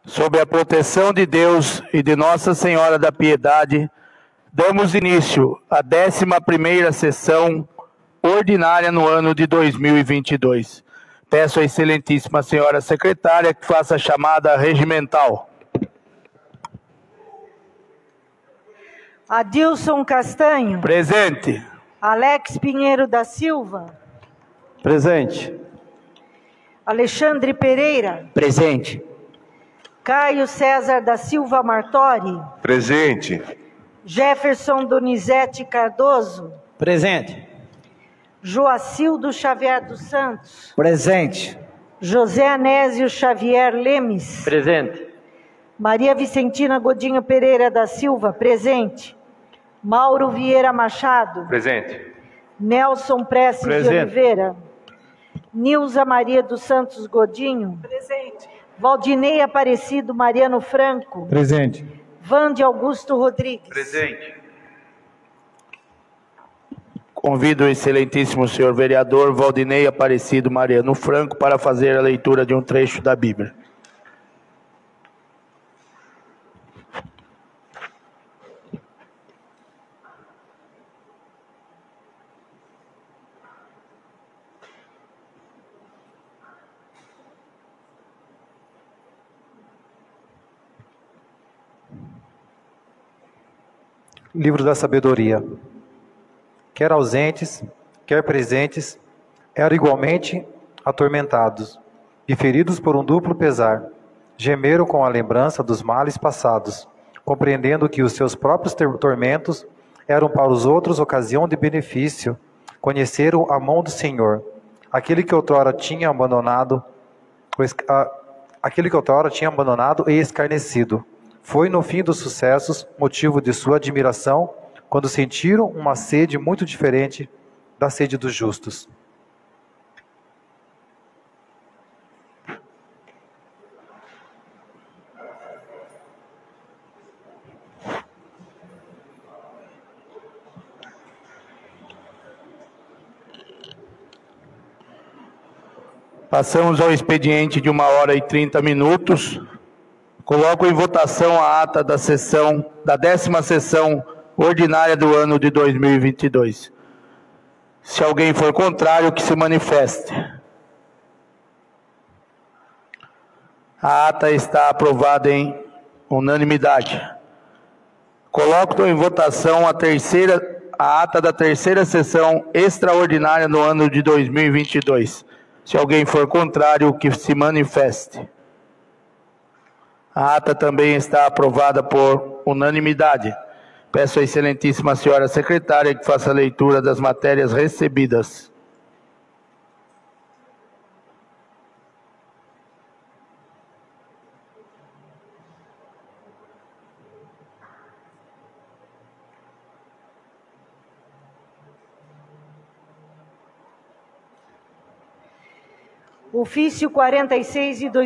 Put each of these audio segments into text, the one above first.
Sob a proteção de Deus e de Nossa Senhora da Piedade, damos início à 11ª sessão ordinária no ano de 2022. Peço à excelentíssima senhora secretária que faça a chamada regimental. Adilson Castanho. Presente. Alex Pinheiro da Silva. Presente. Alexandre Pereira. Presente. Caio César da Silva Martori. Presente. Jefferson Donizete Cardoso. Presente. Joacildo Xavier dos Santos. Presente. José Anésio Xavier Lemes. Presente. Maria Vicentina Godinho Pereira da Silva. Presente. Mauro Vieira Machado. Presente. Nelson Prestes Presente. de Oliveira. Nilza Maria dos Santos Godinho. Presente. Valdinei Aparecido Mariano Franco. Presente. Vande Augusto Rodrigues. Presente. Convido o excelentíssimo senhor vereador Valdinei Aparecido Mariano Franco para fazer a leitura de um trecho da Bíblia. Livro da Sabedoria. Quer ausentes, quer presentes, eram igualmente atormentados e feridos por um duplo pesar. Gemeram com a lembrança dos males passados, compreendendo que os seus próprios tormentos eram para os outros ocasião de benefício. Conheceram a mão do Senhor, aquele que outrora tinha abandonado e escarnecido. Foi no fim dos sucessos motivo de sua admiração, quando sentiram uma sede muito diferente da sede dos justos. Passamos ao expediente de 1h30. Coloco em votação a ata da 10ª sessão ordinária do ano de 2022. Se alguém for contrário, que se manifeste. A ata está aprovada em unanimidade. Coloco em votação a ata da 3ª sessão extraordinária no ano de 2022. Se alguém for contrário, que se manifeste. A ata também está aprovada por unanimidade. Peço à excelentíssima senhora secretária que faça a leitura das matérias recebidas. Ofício 46 de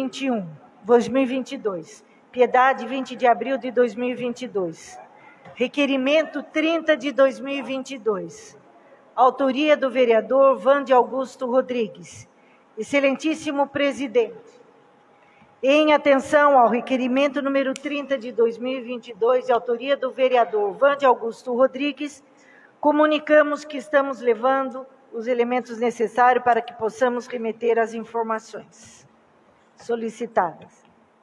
2022. Piedade, 20 de abril de 2022. Requerimento 30 de 2022. Autoria do vereador Vande Augusto Rodrigues. Excelentíssimo presidente, em atenção ao requerimento número 30 de 2022, de autoria do vereador Vande Augusto Rodrigues, comunicamos que estamos levando os elementos necessários para que possamos remeter as informações solicitadas.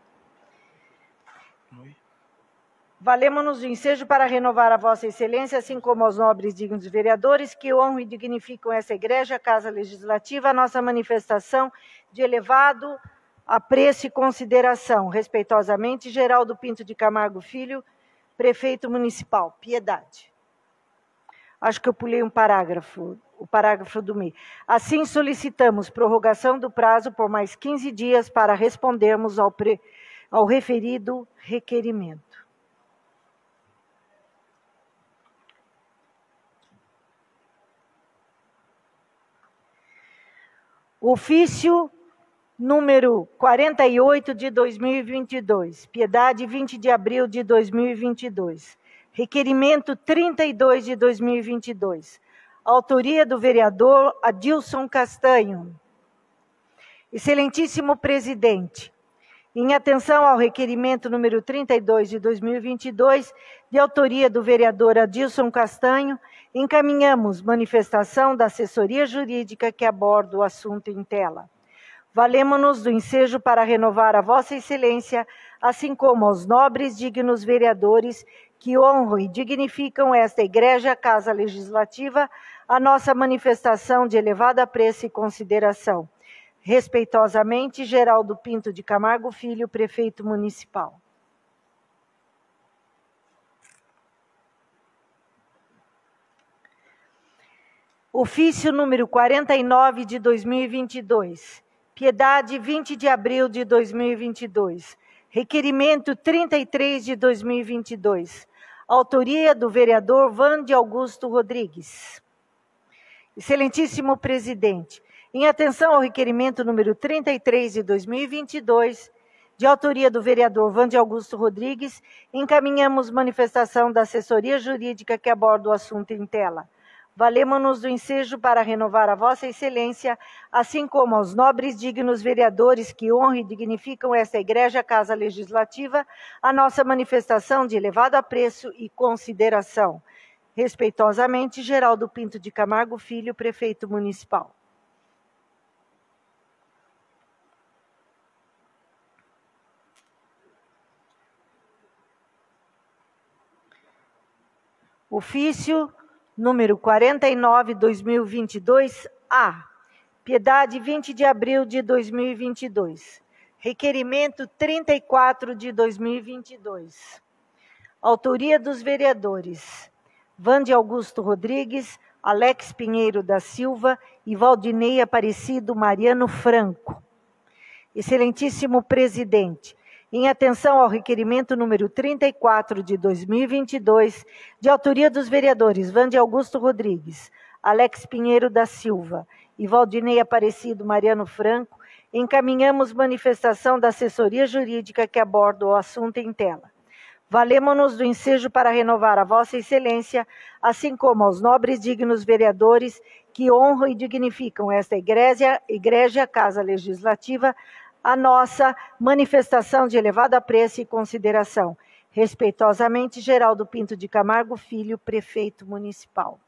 Valemos-nos do ensejo para renovar a vossa excelência, assim como aos nobres e dignos vereadores que honram e dignificam essa igreja, Casa Legislativa, a nossa manifestação de elevado apreço e consideração. Respeitosamente, Geraldo Pinto de Camargo Filho, Prefeito Municipal. Piedade. Acho que eu pulei um parágrafo, o parágrafo do meio. Assim, solicitamos prorrogação do prazo por mais 15 dias para respondermos ao referido requerimento. Ofício número 48 de 2022, Piedade, 20 de abril de 2022. Requerimento 32 de 2022. Autoria do vereador Adilson Castanho. Excelentíssimo presidente, Em atenção ao requerimento número 32 de 2022, de autoria do vereador Adilson Castanho, encaminhamos manifestação da assessoria jurídica que aborda o assunto em tela. Valemo-nos do ensejo para renovar a Vossa Excelência, assim como aos nobres, dignos vereadores que honram e dignificam esta Igreja Casa Legislativa, a nossa manifestação de elevado apreço e consideração. Respeitosamente, Geraldo Pinto de Camargo Filho, Prefeito Municipal. Ofício número 49 de 2022. Piedade, 20 de abril de 2022. Requerimento 33 de 2022. Autoria do vereador Vande Augusto Rodrigues. Excelentíssimo presidente, em atenção ao requerimento número 33 de 2022, de autoria do vereador Vande Augusto Rodrigues, encaminhamos manifestação da assessoria jurídica que aborda o assunto em tela. Valemo-nos do ensejo para renovar a Vossa Excelência, assim como aos nobres dignos vereadores que honram e dignificam esta Igreja Casa Legislativa, a nossa manifestação de elevado apreço e consideração. Respeitosamente, Geraldo Pinto de Camargo Filho, Prefeito Municipal. Ofício número 49, 2022-A. Piedade, 20 de abril de 2022. Requerimento 34 de 2022. Autoria dos vereadores Vande Augusto Rodrigues, Alex Pinheiro da Silva e Valdinei Aparecido Mariano Franco. Excelentíssimo presidente, em atenção ao requerimento número 34 de 2022, de autoria dos vereadores Vande Augusto Rodrigues, Alex Pinheiro da Silva e Valdinei Aparecido Mariano Franco, encaminhamos manifestação da assessoria jurídica que aborda o assunto em tela. Valemo-nos do ensejo para renovar a Vossa Excelência, assim como aos nobres dignos vereadores que honram e dignificam esta Igreja Casa Legislativa, a nossa manifestação de elevado apreço e consideração. Respeitosamente, Geraldo Pinto de Camargo Filho, Prefeito Municipal.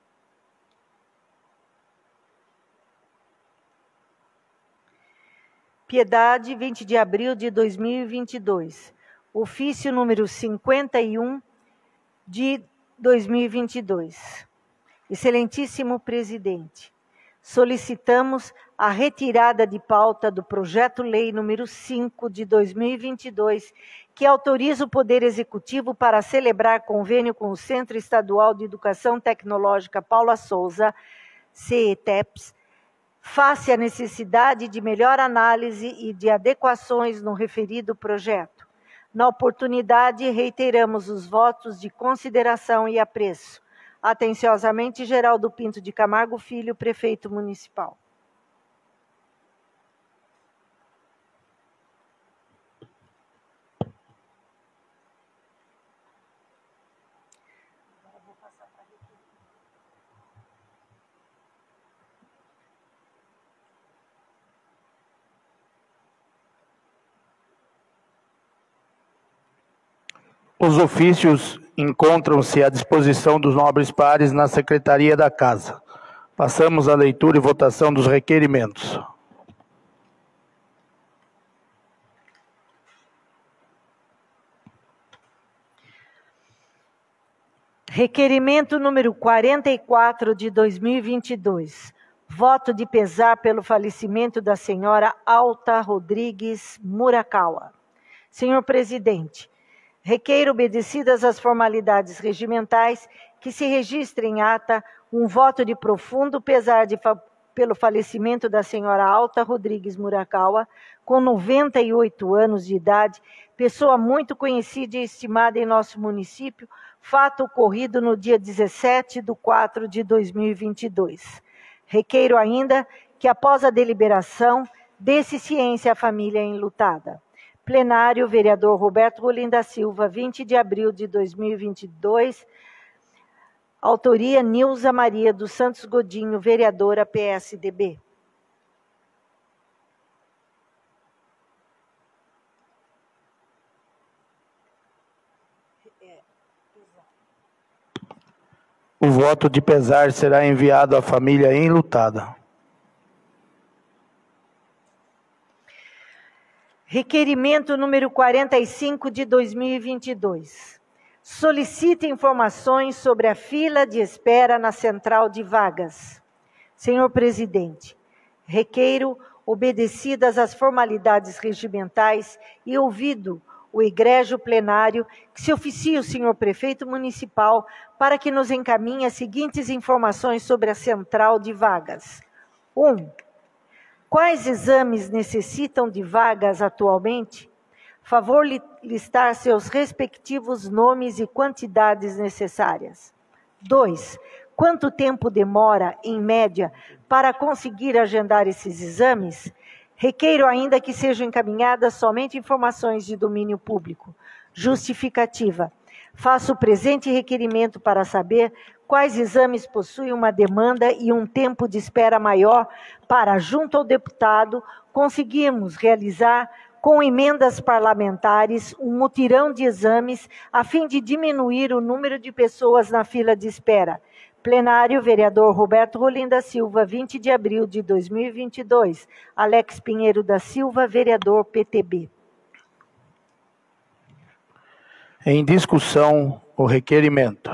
Piedade, 20 de abril de 2022. Ofício número 51 de 2022. Excelentíssimo presidente, solicitamos a retirada de pauta do projeto-lei número 5 de 2022, que autoriza o Poder Executivo para celebrar convênio com o Centro Estadual de Educação Tecnológica Paula Souza, CETEPS, face à necessidade de melhor análise e de adequações no referido projeto. Na oportunidade, reiteramos os votos de consideração e apreço. Atenciosamente, Geraldo Pinto de Camargo Filho, Prefeito Municipal. Os ofícios encontram-se à disposição dos nobres pares na Secretaria da Casa. Passamos à leitura e votação dos requerimentos. Requerimento número 44 de 2022. Voto de pesar pelo falecimento da senhora Alta Rodrigues Murakawa. Senhor presidente, requeiro, obedecidas as formalidades regimentais, que se registre em ata um voto de profundo pesar pelo falecimento da senhora Alta Rodrigues Murakawa, com 98 anos de idade, pessoa muito conhecida e estimada em nosso município, fato ocorrido no dia 17/4 de 2022. Requeiro ainda que, após a deliberação, dê-se ciência à família enlutada. Plenário, vereador Roberto Rolim da Silva, 20 de abril de 2022. Autoria, Nilza Maria dos Santos Godinho, vereadora PSDB. O voto de pesar será enviado à família enlutada. Requerimento número 45 de 2022. Solicita informações sobre a fila de espera na central de vagas. Senhor presidente, requeiro, obedecidas as formalidades regimentais e ouvido o egrégio plenário, que se oficie o senhor prefeito municipal para que nos encaminhe as seguintes informações sobre a central de vagas. 1. Quais exames necessitam de vagas atualmente? Favor listar seus respectivos nomes e quantidades necessárias. 2. Quanto tempo demora, em média, para conseguir agendar esses exames? Requeiro ainda que sejam encaminhadas somente informações de domínio público. Justificativa. Faço o presente requerimento para saber quais exames possuem uma demanda e um tempo de espera maior para, junto ao deputado, conseguirmos realizar, com emendas parlamentares, um mutirão de exames a fim de diminuir o número de pessoas na fila de espera. Plenário, vereador Roberto Rolim da Silva, 20 de abril de 2022. Alex Pinheiro da Silva, vereador PTB. Em discussão, o requerimento.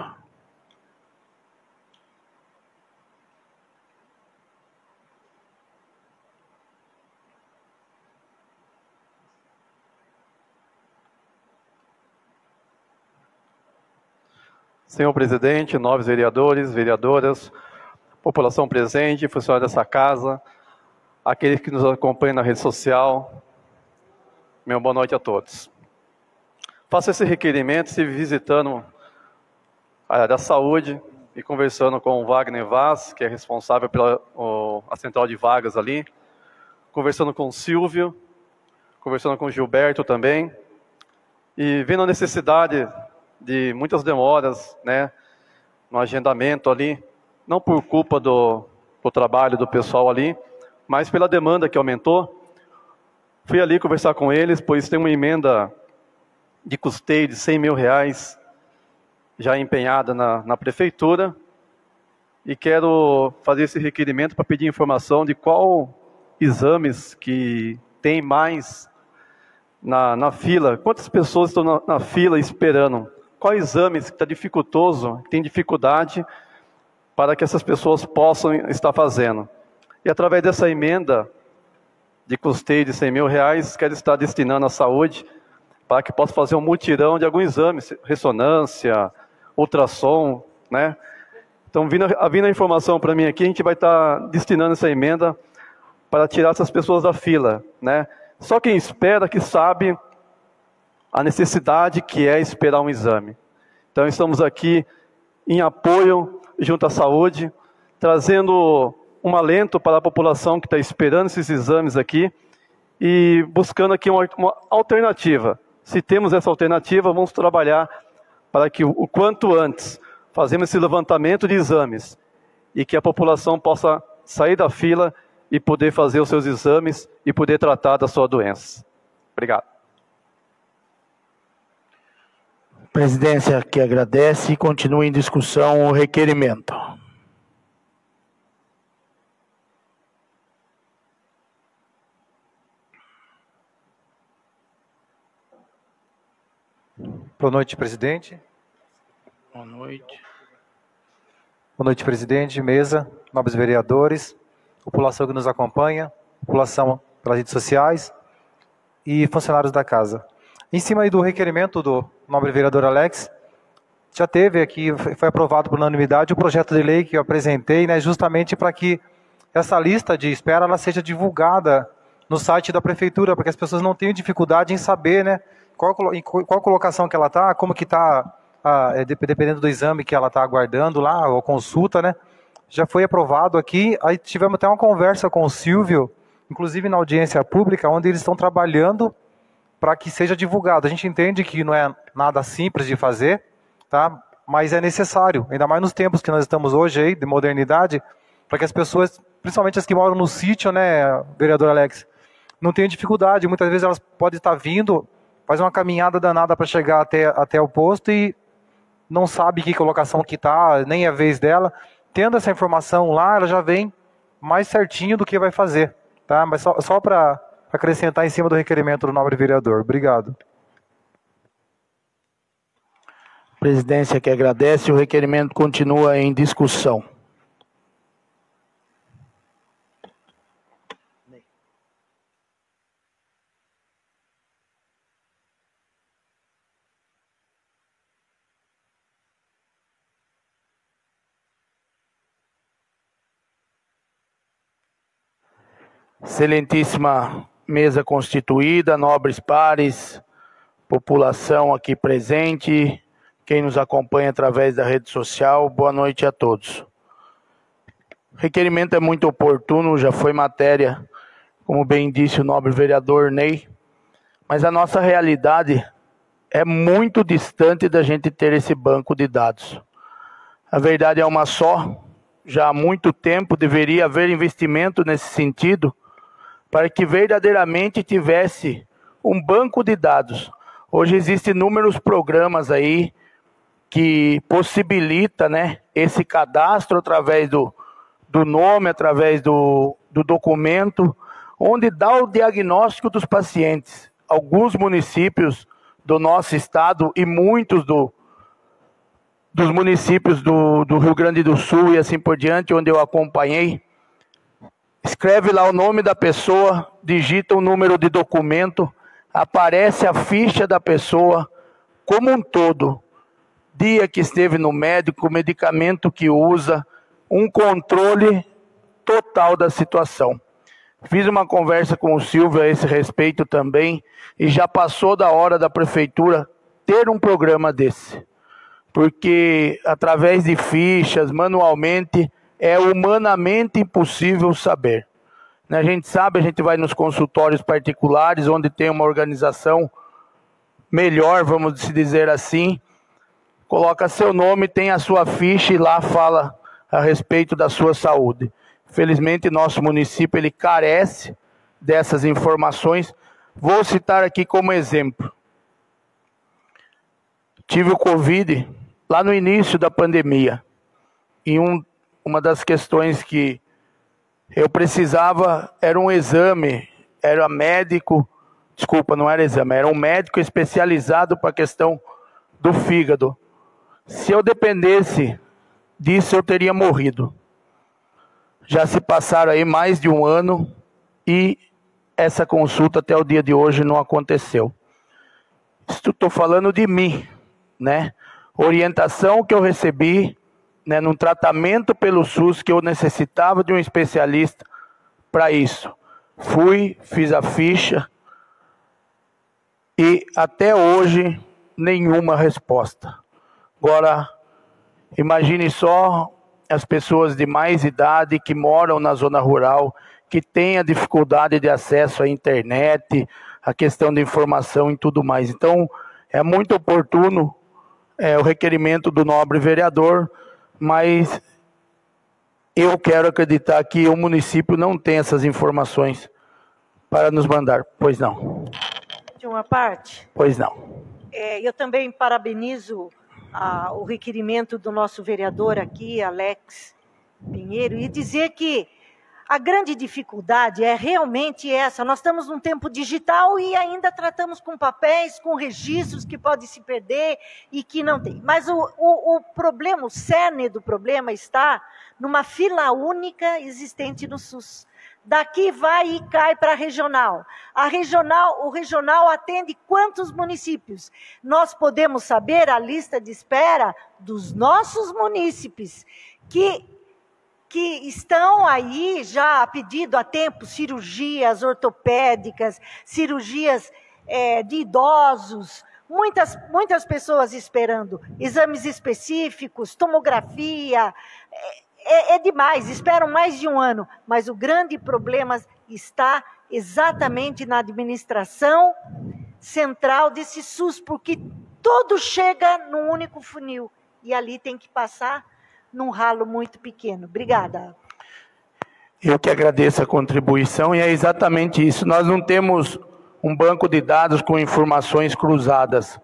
Senhor presidente, nobres vereadores, vereadoras, população presente, funcionários dessa casa, aqueles que nos acompanham na rede social, meu boa noite a todos. Faço esse requerimento se visitando a área da saúde e conversando com o Wagner Vaz, que é responsável pela a central de vagas ali, conversando com o Silvio, conversando com o Gilberto também, e vendo a necessidade de muitas demoras, né, no agendamento ali, não por culpa do trabalho do pessoal ali, mas pela demanda que aumentou. Fui ali conversar com eles, pois tem uma emenda de custeio de R$100 mil já empenhada na prefeitura, e quero fazer esse requerimento para pedir informação de qual exames que tem mais na fila, quantas pessoas estão na fila esperando, quais exames que está dificultoso, que tem dificuldade, para que essas pessoas possam estar fazendo. E através dessa emenda de custeio de R$100 mil, quero estar destinando à saúde, para que possa fazer um mutirão de algum exame, ressonância, ultrassom, né? Então, vindo a informação para mim aqui, a gente vai estar destinando essa emenda para tirar essas pessoas da fila, né? Só quem espera que sabe a necessidade que é esperar um exame. Então, estamos aqui em apoio junto à saúde, trazendo um alento para a população que está esperando esses exames aqui e buscando aqui uma alternativa. Se temos essa alternativa, vamos trabalhar para que o quanto antes fazemos esse levantamento de exames e que a população possa sair da fila e poder fazer os seus exames e poder tratar da sua doença. Obrigado. Presidência que agradece e continua em discussão o requerimento. Boa noite, presidente. Boa noite. Boa noite, presidente, mesa, nobres vereadores, população que nos acompanha, população pelas redes sociais e funcionários da casa. Em cima aí do requerimento do nobre vereador Alex, já teve aqui, foi aprovado por unanimidade o projeto de lei que eu apresentei, né, justamente para que essa lista de espera ela seja divulgada no site da prefeitura, para que as pessoas não tenham dificuldade em saber, né, qual colocação que ela está, como que está, dependendo do exame que ela está aguardando lá, ou consulta, né. Já foi aprovado aqui, aí tivemos até uma conversa com o Silvio, inclusive na audiência pública, onde eles estão trabalhando para que seja divulgado. A gente entende que não é nada simples de fazer, tá? Mas é necessário, ainda mais nos tempos que nós estamos hoje aí, de modernidade, para que as pessoas, principalmente as que moram no sítio, né, vereador Alex, não tenham dificuldade. Muitas vezes elas podem estar vindo, faz uma caminhada danada para chegar até o posto e não sabe que colocação que está, nem é a vez dela. Tendo essa informação lá, ela já vem mais certinho do que vai fazer. Tá? Mas só para acrescentar em cima do requerimento do nobre vereador. Obrigado. A presidência que agradece, o requerimento continua em discussão. Excelentíssima mesa constituída, nobres pares, população aqui presente, quem nos acompanha através da rede social, boa noite a todos. O requerimento é muito oportuno, já foi matéria, como bem disse o nobre vereador Ney, mas a nossa realidade é muito distante da gente ter esse banco de dados. A verdade é uma só, já há muito tempo deveria haver investimento nesse sentido, para que verdadeiramente tivesse um banco de dados. Hoje existem inúmeros programas aí que possibilita, né, esse cadastro através do nome, através do documento, onde dá o diagnóstico dos pacientes. Alguns municípios do nosso estado e muitos dos municípios do Rio Grande do Sul e assim por diante, onde eu acompanhei, escreve lá o nome da pessoa, digita o número de documento, aparece a ficha da pessoa como um todo. Dia que esteve no médico, medicamento que usa, um controle total da situação. Fiz uma conversa com o Silvio a esse respeito também, e já passou da hora da prefeitura ter um programa desse. Porque através de fichas, manualmente, é humanamente impossível saber. A gente sabe, a gente vai nos consultórios particulares, onde tem uma organização melhor, vamos dizer assim, coloca seu nome, tem a sua ficha e lá fala a respeito da sua saúde. Felizmente, nosso município ele carece dessas informações. Vou citar aqui como exemplo. Tive o Covid lá no início da pandemia, e uma das questões que eu precisava era um exame, era médico, desculpa, não era exame, era um médico especializado para a questão do fígado. Se eu dependesse disso, eu teria morrido. Já se passaram aí mais de um ano e essa consulta até o dia de hoje não aconteceu. Estou falando de mim, né? Orientação que eu recebi, né, num tratamento pelo SUS, que eu necessitava de um especialista para isso. Fui, fiz a ficha e até hoje nenhuma resposta. Agora, imagine só as pessoas de mais idade que moram na zona rural, que têm a dificuldade de acesso à internet, a questão de informação e tudo mais. Então, é muito oportuno o requerimento do nobre vereador, mas eu quero acreditar que o município não tem essas informações para nos mandar. Pois não. De uma parte? Pois não. Eu também parabenizo o requerimento do nosso vereador aqui, Alex Pinheiro, e dizer que a grande dificuldade é realmente essa. Nós estamos num tempo digital e ainda tratamos com papéis, com registros que podem se perder e que não tem. Mas o problema, o cerne do problema está numa fila única existente no SUS. Daqui vai e cai para a regional. O regional atende quantos municípios? Nós podemos saber a lista de espera dos nossos munícipes que estão aí já a pedido há tempo, cirurgias ortopédicas, cirurgias de idosos, muitas pessoas esperando, exames específicos, tomografia, é demais, esperam mais de um ano, mas o grande problema está exatamente na administração central desse SUS, porque tudo chega num único funil, e ali tem que passar num ralo muito pequeno. Obrigada. Eu que agradeço a contribuição, e é exatamente isso. Nós não temos um banco de dados com informações cruzadas.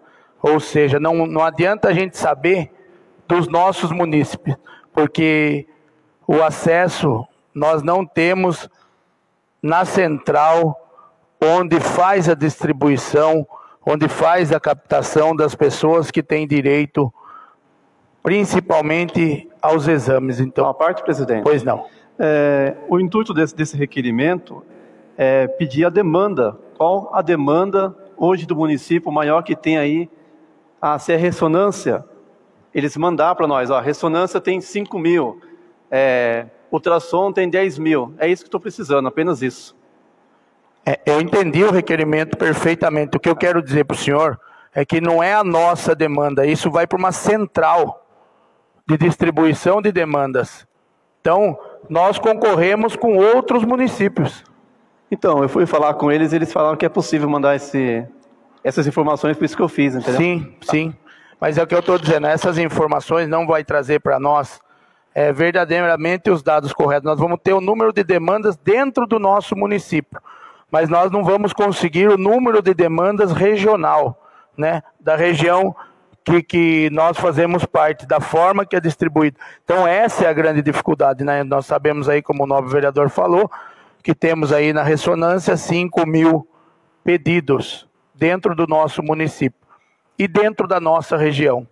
Ou seja, não adianta a gente saber dos nossos munícipes, porque o acesso nós não temos na central, onde faz a distribuição, onde faz a captação das pessoas que têm direito, principalmente aos exames. Então, a parte, presidente. Pois não. O intuito desse requerimento é pedir a demanda. Qual a demanda hoje do município maior que tem aí? Se é ressonância, eles mandar para nós, a ressonância tem 5 mil, ultrassom tem 10 mil. É isso que estou precisando, apenas isso. Eu entendi o requerimento perfeitamente. O que eu quero dizer para o senhor é que não é a nossa demanda, isso vai para uma central de distribuição de demandas. Então, nós concorremos com outros municípios. Então, eu fui falar com eles, eles falaram que é possível mandar essas informações, por isso que eu fiz, entendeu? Sim, sim. Mas é o que eu estou dizendo, essas informações não vai trazer para nós verdadeiramente os dados corretos. Nós vamos ter o número de demandas dentro do nosso município, mas nós não vamos conseguir o número de demandas regional, né, da região que nós fazemos parte, da forma que é distribuído. Então essa é a grande dificuldade, né? Nós sabemos aí, como o nobre vereador falou, que temos aí na ressonância 5 mil pedidos dentro do nosso município e dentro da nossa região.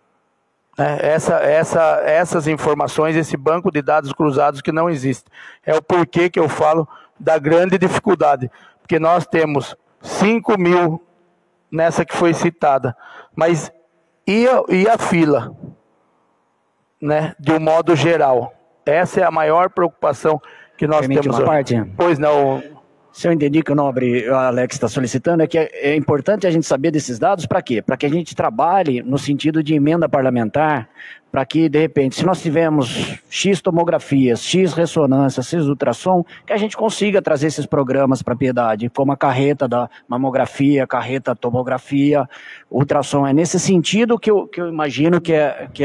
Essas informações, esse banco de dados cruzados que não existe. É o porquê que eu falo da grande dificuldade, porque nós temos 5 mil nessa que foi citada, mas e a fila, né, de um modo geral? Essa é a maior preocupação que nós temos uma hoje. parte? Pois não. Se eu entendi que o nobre Alex está solicitando, é que é importante a gente saber desses dados para quê? Para que a gente trabalhe no sentido de emenda parlamentar, para que, de repente, se nós tivermos X tomografias, X ressonância, X ultrassom, que a gente consiga trazer esses programas para a Piedade, como a carreta da mamografia, carreta tomografia, ultrassom. É nesse sentido que eu imagino que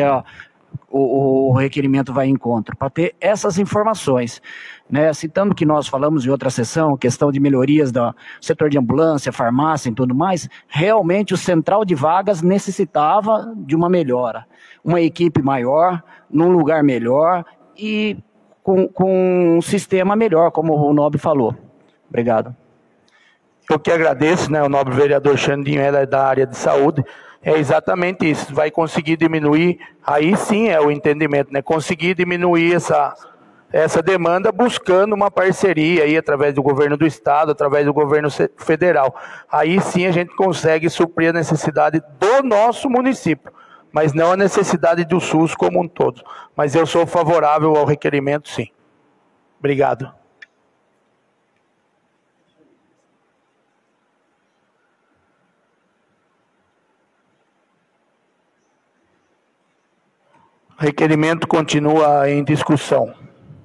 o requerimento vai em encontro, para ter essas informações, né? Citando que nós falamos em outra sessão, questão de melhorias do setor de ambulância, farmácia e tudo mais, realmente o central de vagas necessitava de uma melhora, uma equipe maior, num lugar melhor e com um sistema melhor, como o nobre falou. Obrigado. Eu que agradeço, né? O nobre vereador Xandinho é da área de saúde. É exatamente isso, vai conseguir diminuir, aí sim é o entendimento, né? Conseguir diminuir essa demanda buscando uma parceria aí através do governo do estado, através do governo federal. Aí sim a gente consegue suprir a necessidade do nosso município, mas não a necessidade do SUS como um todo. Mas eu sou favorável ao requerimento, sim. Obrigado. O requerimento continua em discussão.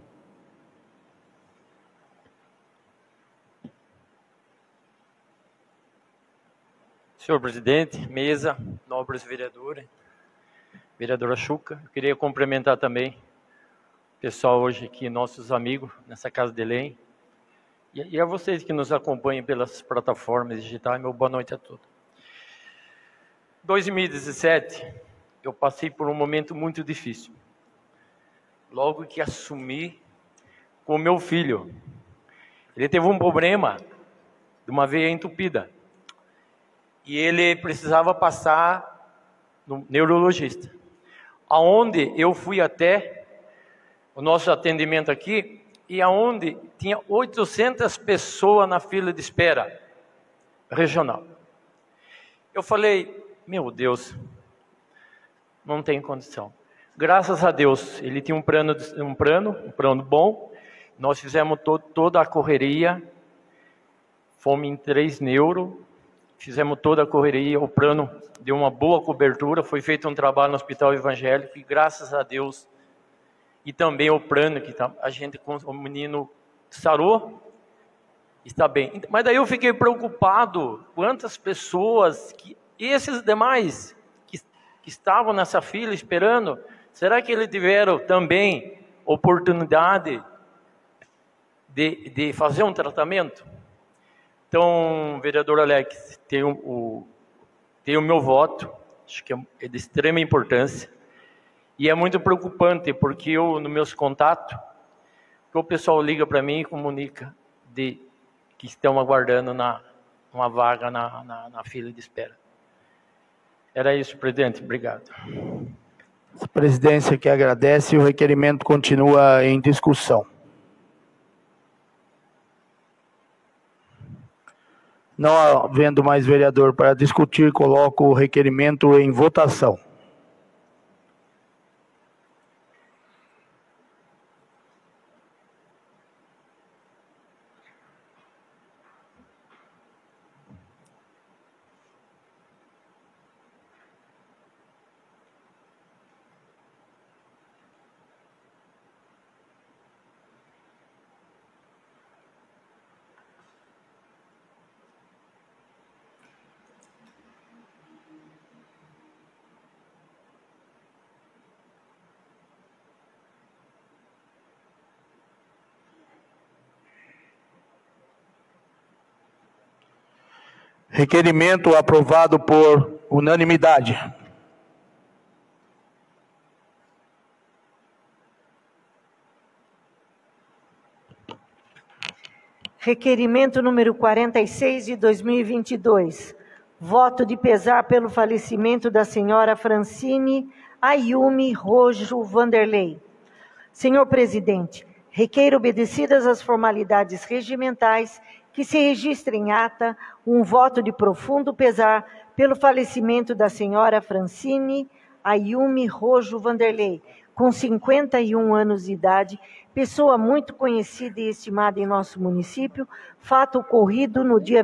Senhor presidente, mesa, nobres vereadores, vereadora Chuca, eu queria cumprimentar também o pessoal hoje aqui, nossos amigos, nessa Casa de Lei, e a vocês que nos acompanham pelas plataformas digitais, meu boa noite a todos. Em 2017, eu passei por um momento muito difícil. Logo que assumi com o meu filho, ele teve um problema de uma veia entupida. E ele precisava passar no neurologista. Aonde eu fui até o nosso atendimento aqui, e aonde tinha 800 pessoas na fila de espera regional. Eu falei, meu Deus, não tem condição. Graças a Deus, ele tinha um plano bom. Nós fizemos toda a correria, fomos em 3 neuro, fizemos toda a correria, o plano deu uma boa cobertura, foi feito um trabalho no Hospital Evangélico, e graças a Deus, e também o plano que o menino sarou, está bem. Mas daí eu fiquei preocupado, quantas pessoas, esses demais, que estavam nessa fila esperando, será que eles tiveram também oportunidade de fazer um tratamento? Então, vereador Alex, tem tem o meu voto, acho que é de extrema importância, e é muito preocupante, porque eu, nos meus contatos, o pessoal liga para mim e comunica que estão aguardando uma vaga na fila de espera. Era isso, presidente. Obrigado. A presidência que agradece, o requerimento continua em discussão. Não havendo mais vereador para discutir, coloco o requerimento em votação. Requerimento aprovado por unanimidade. Requerimento número 46 de 2022. Voto de pesar pelo falecimento da senhora Francine Ayumi Rojo Vanderlei. Senhor presidente, requeiro, obedecidas as formalidades regimentais, que se registre em ata um voto de profundo pesar pelo falecimento da senhora Francine Ayumi Rojo Vanderlei, com 51 anos de idade, pessoa muito conhecida e estimada em nosso município, fato ocorrido no dia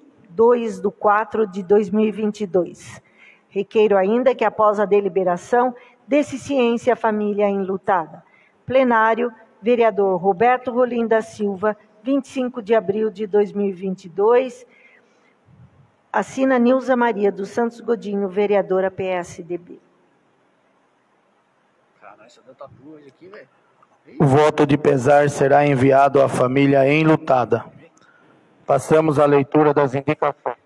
22/4/2022. Requeiro ainda que, após a deliberação, dê-se ciência à família enlutada. Plenário, vereador Roberto Rolim da Silva, 25 de abril de 2022. Assina Nilza Maria dos Santos Godinho, vereadora PSDB. O voto de pesar será enviado à família enlutada. Passamos à leitura das indicações.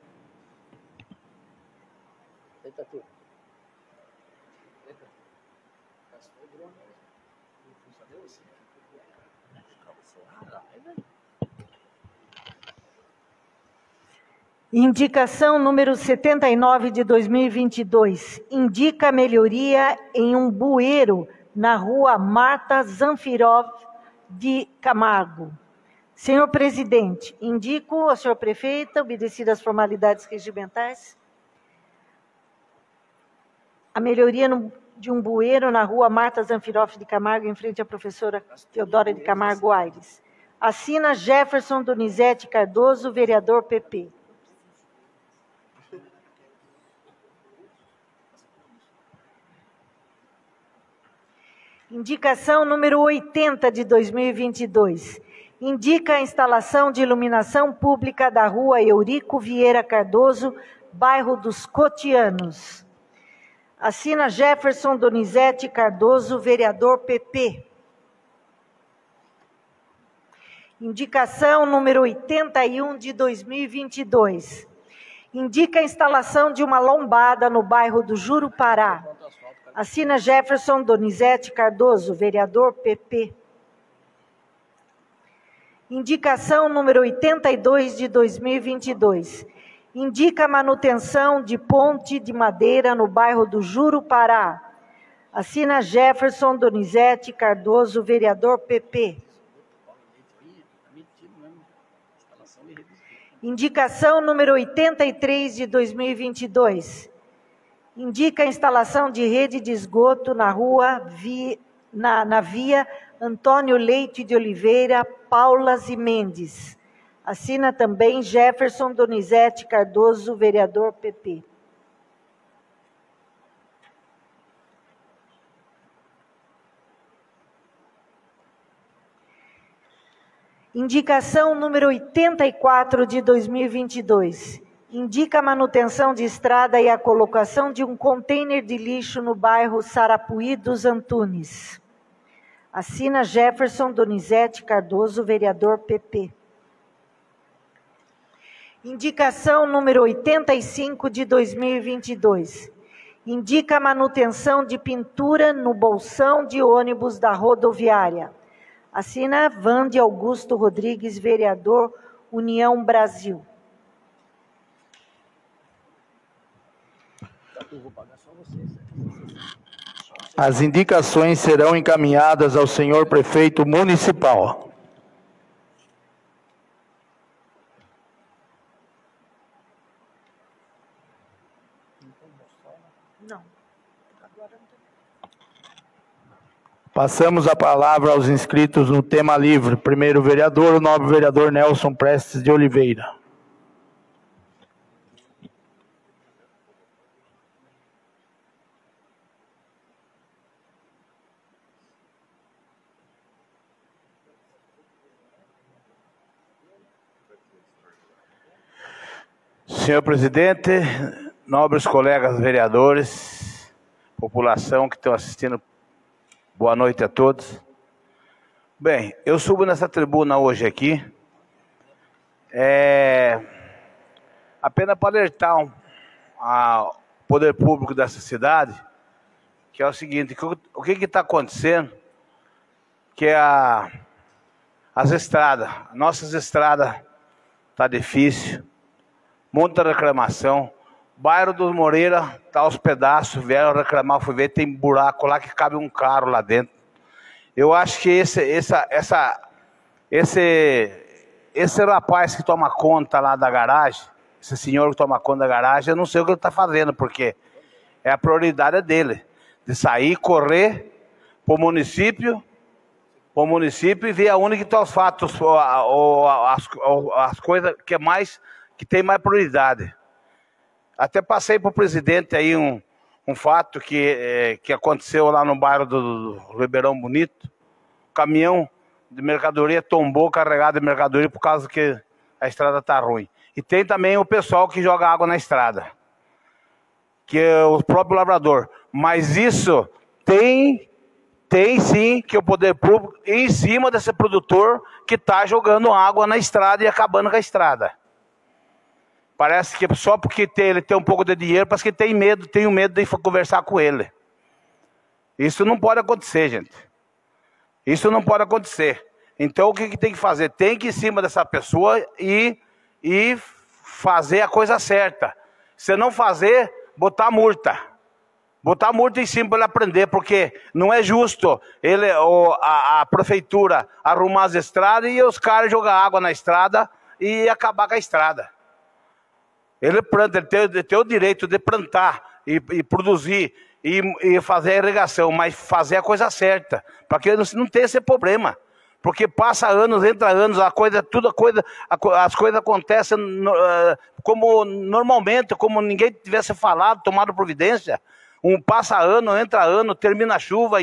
Indicação número 79 de 2022. Indica melhoria em um bueiro na rua Marta Zanfirov de Camargo. Senhor presidente, indico ao senhor prefeito, obedecidas as formalidades regimentais, a melhoria de um bueiro na rua Marta Zanfirov de Camargo, em frente à professora Teodora de Camargo Aires. Assina Jefferson Donizete Cardoso, vereador PP. Indicação número 80 de 2022. Indica a instalação de iluminação pública da rua Eurico Vieira Cardoso, bairro dos Cotianos. Assina Jefferson Donizete Cardoso, vereador PP. Indicação número 81 de 2022. Indica a instalação de uma lombada no bairro do Jurupará. Assina Jefferson Donizete Cardoso, vereador PP. Indicação número 82 de 2022. Indica a manutenção de ponte de madeira no bairro do Jurupará. Assina Jefferson Donizete Cardoso, vereador PP. Indicação número 83 de 2022. Indica a instalação de rede de esgoto na via Antônio Leite de Oliveira, Paulas e Mendes. Assina também Jefferson Donizete Cardoso, vereador PP. Indicação número 84 de 2022. Indica a manutenção de estrada e a colocação de um container de lixo no bairro Sarapuí dos Antunes. Assina Jefferson Donizete Cardoso, vereador PP. Indicação número 85 de 2022. Indica a manutenção de pintura no bolsão de ônibus da rodoviária. Assina Vande Augusto Rodrigues, vereador, União Brasil. As indicações serão encaminhadas ao senhor prefeito municipal. Não. Passamos a palavra aos inscritos no tema livre. Primeiro vereador, o nobre vereador Nelson Prestes de Oliveira. Senhor presidente, nobres colegas vereadores, população que estão assistindo, boa noite a todos. Bem, eu subo nessa tribuna hoje aqui, apenas para alertar ao poder público dessa cidade, que é o seguinte, o que está acontecendo, que é as estradas, nossas estradas tá difícil, muita reclamação. Bairro dos Moreira tá aos pedaços, vieram reclamar, fui ver, tem buraco lá que cabe um carro lá dentro. Eu acho que esse rapaz que toma conta lá da garagem, esse senhor que toma conta da garagem, eu não sei o que ele está fazendo, porque é a prioridade dele, de sair, correr para o município e ver aonde que estão os fatos, as coisas que tem mais prioridade. Até passei para o presidente aí um fato que aconteceu lá no bairro do Ribeirão Bonito. O caminhão de mercadoria tombou carregado de mercadoria por causa que a estrada está ruim. E tem também o pessoal que joga água na estrada, que é o próprio lavrador. Mas isso tem sim que o poder público em cima desse produtor que está jogando água na estrada e acabando com a estrada. Parece que só porque ele tem um pouco de dinheiro, parece que tenho medo de conversar com ele. Isso não pode acontecer, gente. Isso não pode acontecer. Então o que tem que fazer? Tem que ir em cima dessa pessoa e fazer a coisa certa. Se não fazer, botar multa. Botar multa em cima para ele aprender, porque não é justo a prefeitura arrumar as estradas e os caras jogar água na estrada e acabar com a estrada. Ele planta, ele tem o direito de plantar e produzir e fazer a irrigação, mas fazer a coisa certa, para que não tenha esse problema. Porque passa anos, entra anos, as coisas acontecem como normalmente, como ninguém tivesse falado, tomado providência. Passa ano, entra ano, termina chuva,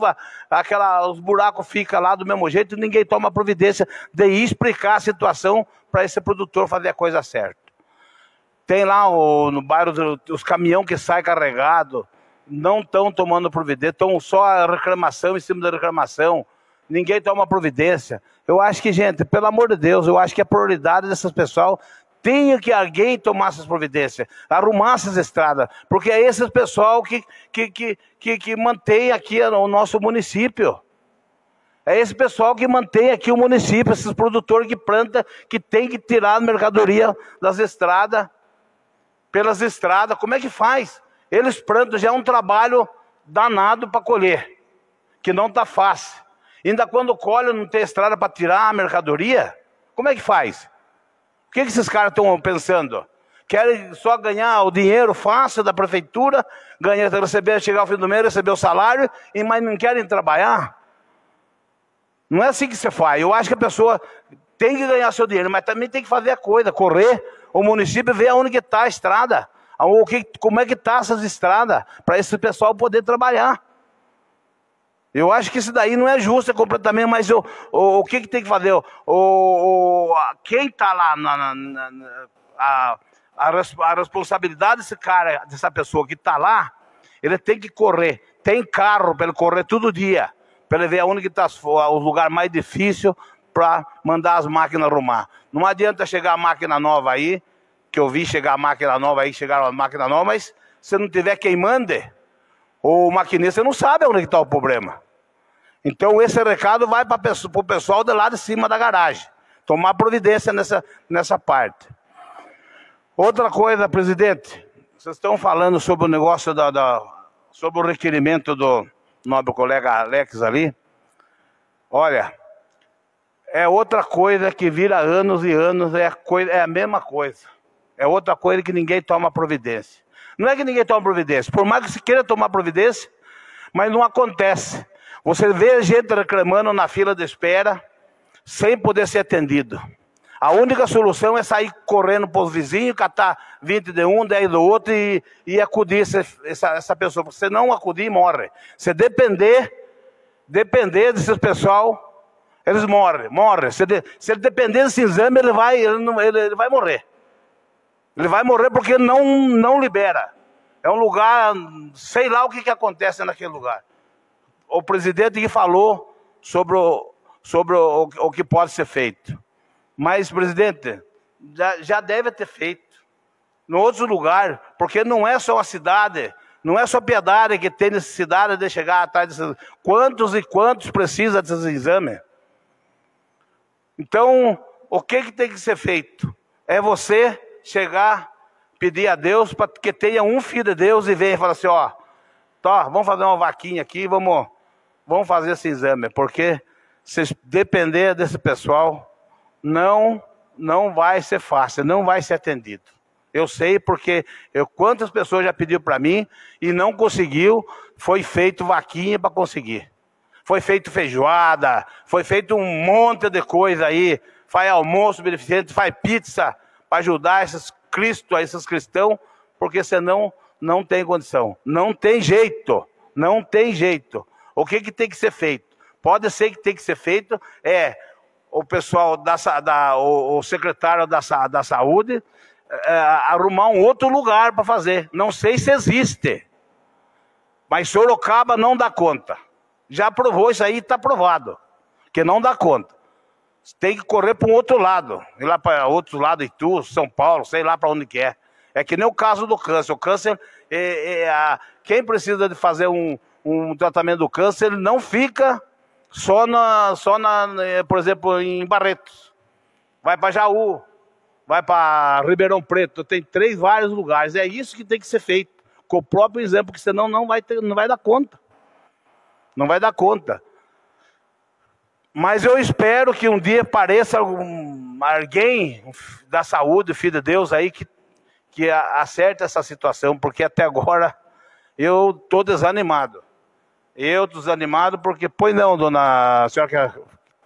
os buracos ficam lá do mesmo jeito e ninguém toma providência de explicar a situação para esse produtor fazer a coisa certa. Tem lá no bairro os caminhões que saem carregados, não estão tomando providência, estão só a reclamação em cima da reclamação, ninguém toma providência. Eu acho que, gente, pelo amor de Deus, eu acho que a prioridade dessas pessoas tem que alguém tomar essas providências, arrumar essas estradas, porque é esse pessoal que mantém aqui o nosso município. É esse pessoal que mantém aqui o município, esses produtores que plantam, que tem que tirar a mercadoria das estradas, pelas estradas. Como é que faz? Eles plantam, já é um trabalho danado para colher, que não está fácil. Ainda quando colhe não tem estrada para tirar a mercadoria, como é que faz? O que esses caras estão pensando? Querem só ganhar o dinheiro fácil da prefeitura, chegar ao fim do mês, receber o salário, mas não querem trabalhar? Não é assim que você faz. Eu acho que a pessoa tem que ganhar seu dinheiro, mas também tem que fazer a coisa, correr o município e ver aonde que está a estrada, como é que está essas estradas, para esse pessoal poder trabalhar. Eu acho que isso daí não é justo, é completamente, mas o que tem que fazer? Quem está lá, a responsabilidade desse cara, dessa pessoa que está lá, ele tem que correr. Tem carro para ele correr todo dia, para ele ver aonde que está o lugar mais difícil para mandar as máquinas arrumar. Não adianta chegar a máquina nova aí, que eu vi chegar a máquina nova aí, chegaram a máquina nova, mas se não tiver quem mande, o maquinista não sabe onde está o problema. Então esse recado vai para o pessoal de lá de cima da garagem. Tomar providência nessa parte. Outra coisa, presidente, vocês estão falando sobre o negócio sobre o requerimento do nobre colega Alex ali. Olha, é outra coisa que vira anos e anos, é a mesma coisa. É outra coisa que ninguém toma providência. Não é que ninguém toma providência, por mais que se queira tomar providência, mas não acontece. Você vê gente reclamando na fila de espera, sem poder ser atendido. A única solução é sair correndo para os vizinhos, catar 20 de um, 10 do outro e acudir essa pessoa. Porque se não acudir, morre. Se depender desses pessoal, eles morrem. Se ele depender desse exame, ele vai morrer. Ele vai morrer porque não libera. É um lugar, sei lá o que acontece naquele lugar. O presidente que falou sobre o que pode ser feito. Mas, presidente, já deve ter feito. Em outro lugar, porque não é só a cidade, não é só Piedade que tem necessidade de chegar atrás desses. Quantos e quantos precisam desses exames? Então, o que tem que ser feito? É você chegar, pedir a Deus para que tenha um filho de Deus e venha e falar assim, ó, tá, vamos fazer uma vaquinha aqui, vamos fazer esse exame, porque se depender desse pessoal, não vai ser fácil, não vai ser atendido. Eu sei porque quantas pessoas já pediram para mim e não conseguiu, foi feito vaquinha para conseguir. Foi feito feijoada, foi feito um monte de coisa aí, faz almoço beneficente, faz pizza para ajudar esses cristãos, porque senão não tem condição. Não tem jeito, não tem jeito. O que tem que ser feito? Pode ser que tem que ser feito, o pessoal, o secretário da saúde, arrumar um outro lugar para fazer. Não sei se existe, mas Sorocaba não dá conta. Já provou isso aí, está provado, que não dá conta. Tem que correr para um outro lado, ir lá para outro lado, Itu, São Paulo, sei lá para onde que é. É que nem o caso do câncer. O câncer, quem precisa de fazer um tratamento do câncer, ele não fica por exemplo, em Barretos. Vai para Jaú, vai para Ribeirão Preto, tem vários lugares. É isso que tem que ser feito, com o próprio exemplo, porque senão não vai dar conta. Não vai dar conta. Mas eu espero que um dia apareça alguém da saúde, filho de Deus aí, que acerte essa situação, porque até agora eu estou desanimado. Porque, pois não, dona, a senhora quer...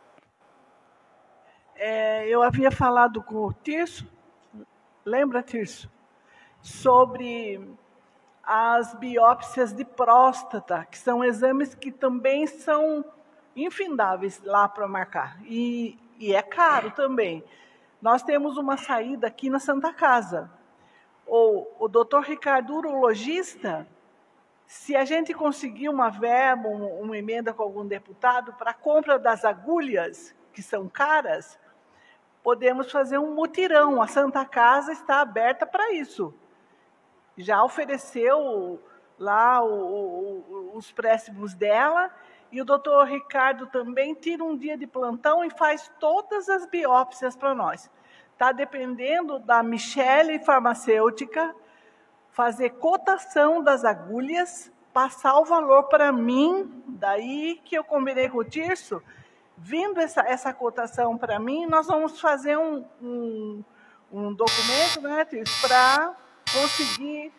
Eu havia falado com o Tirso, lembra, Tirso? Sobre as biópsias de próstata, que são exames que também são infindáveis lá para marcar. E é caro também. Nós temos uma saída aqui na Santa Casa. O doutor Ricardo, urologista, se a gente conseguir uma verba, uma emenda com algum deputado para a compra das agulhas, que são caras, podemos fazer um mutirão. A Santa Casa está aberta para isso. Já ofereceu lá os préstimos dela, e o doutor Ricardo também tira um dia de plantão e faz todas as biópsias para nós. Está dependendo da Michele Farmacêutica, fazer cotação das agulhas, passar o valor para mim, daí que eu combinei com o Tirso, vindo essa cotação para mim, nós vamos fazer um documento, né, Tirso, para conseguir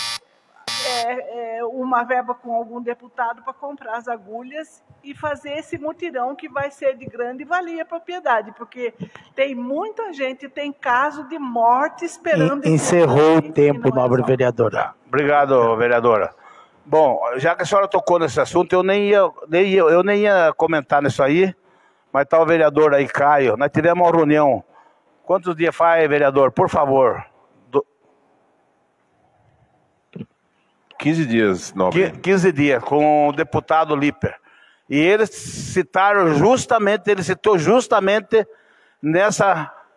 uma verba com algum deputado para comprar as agulhas e fazer esse mutirão que vai ser de grande valia para a Piedade, porque tem muita gente, tem caso de morte esperando... Encerrou o tempo, nobre vereadora. Obrigado, vereadora. Bom, já que a senhora tocou nesse assunto, eu nem ia comentar nisso aí, mas está o vereador aí, Caio, nós tivemos uma reunião. Quantos dias faz, vereador? Por favor. 15 dias, nobre. 15 dias, com o deputado Liper. E eles citou justamente nessa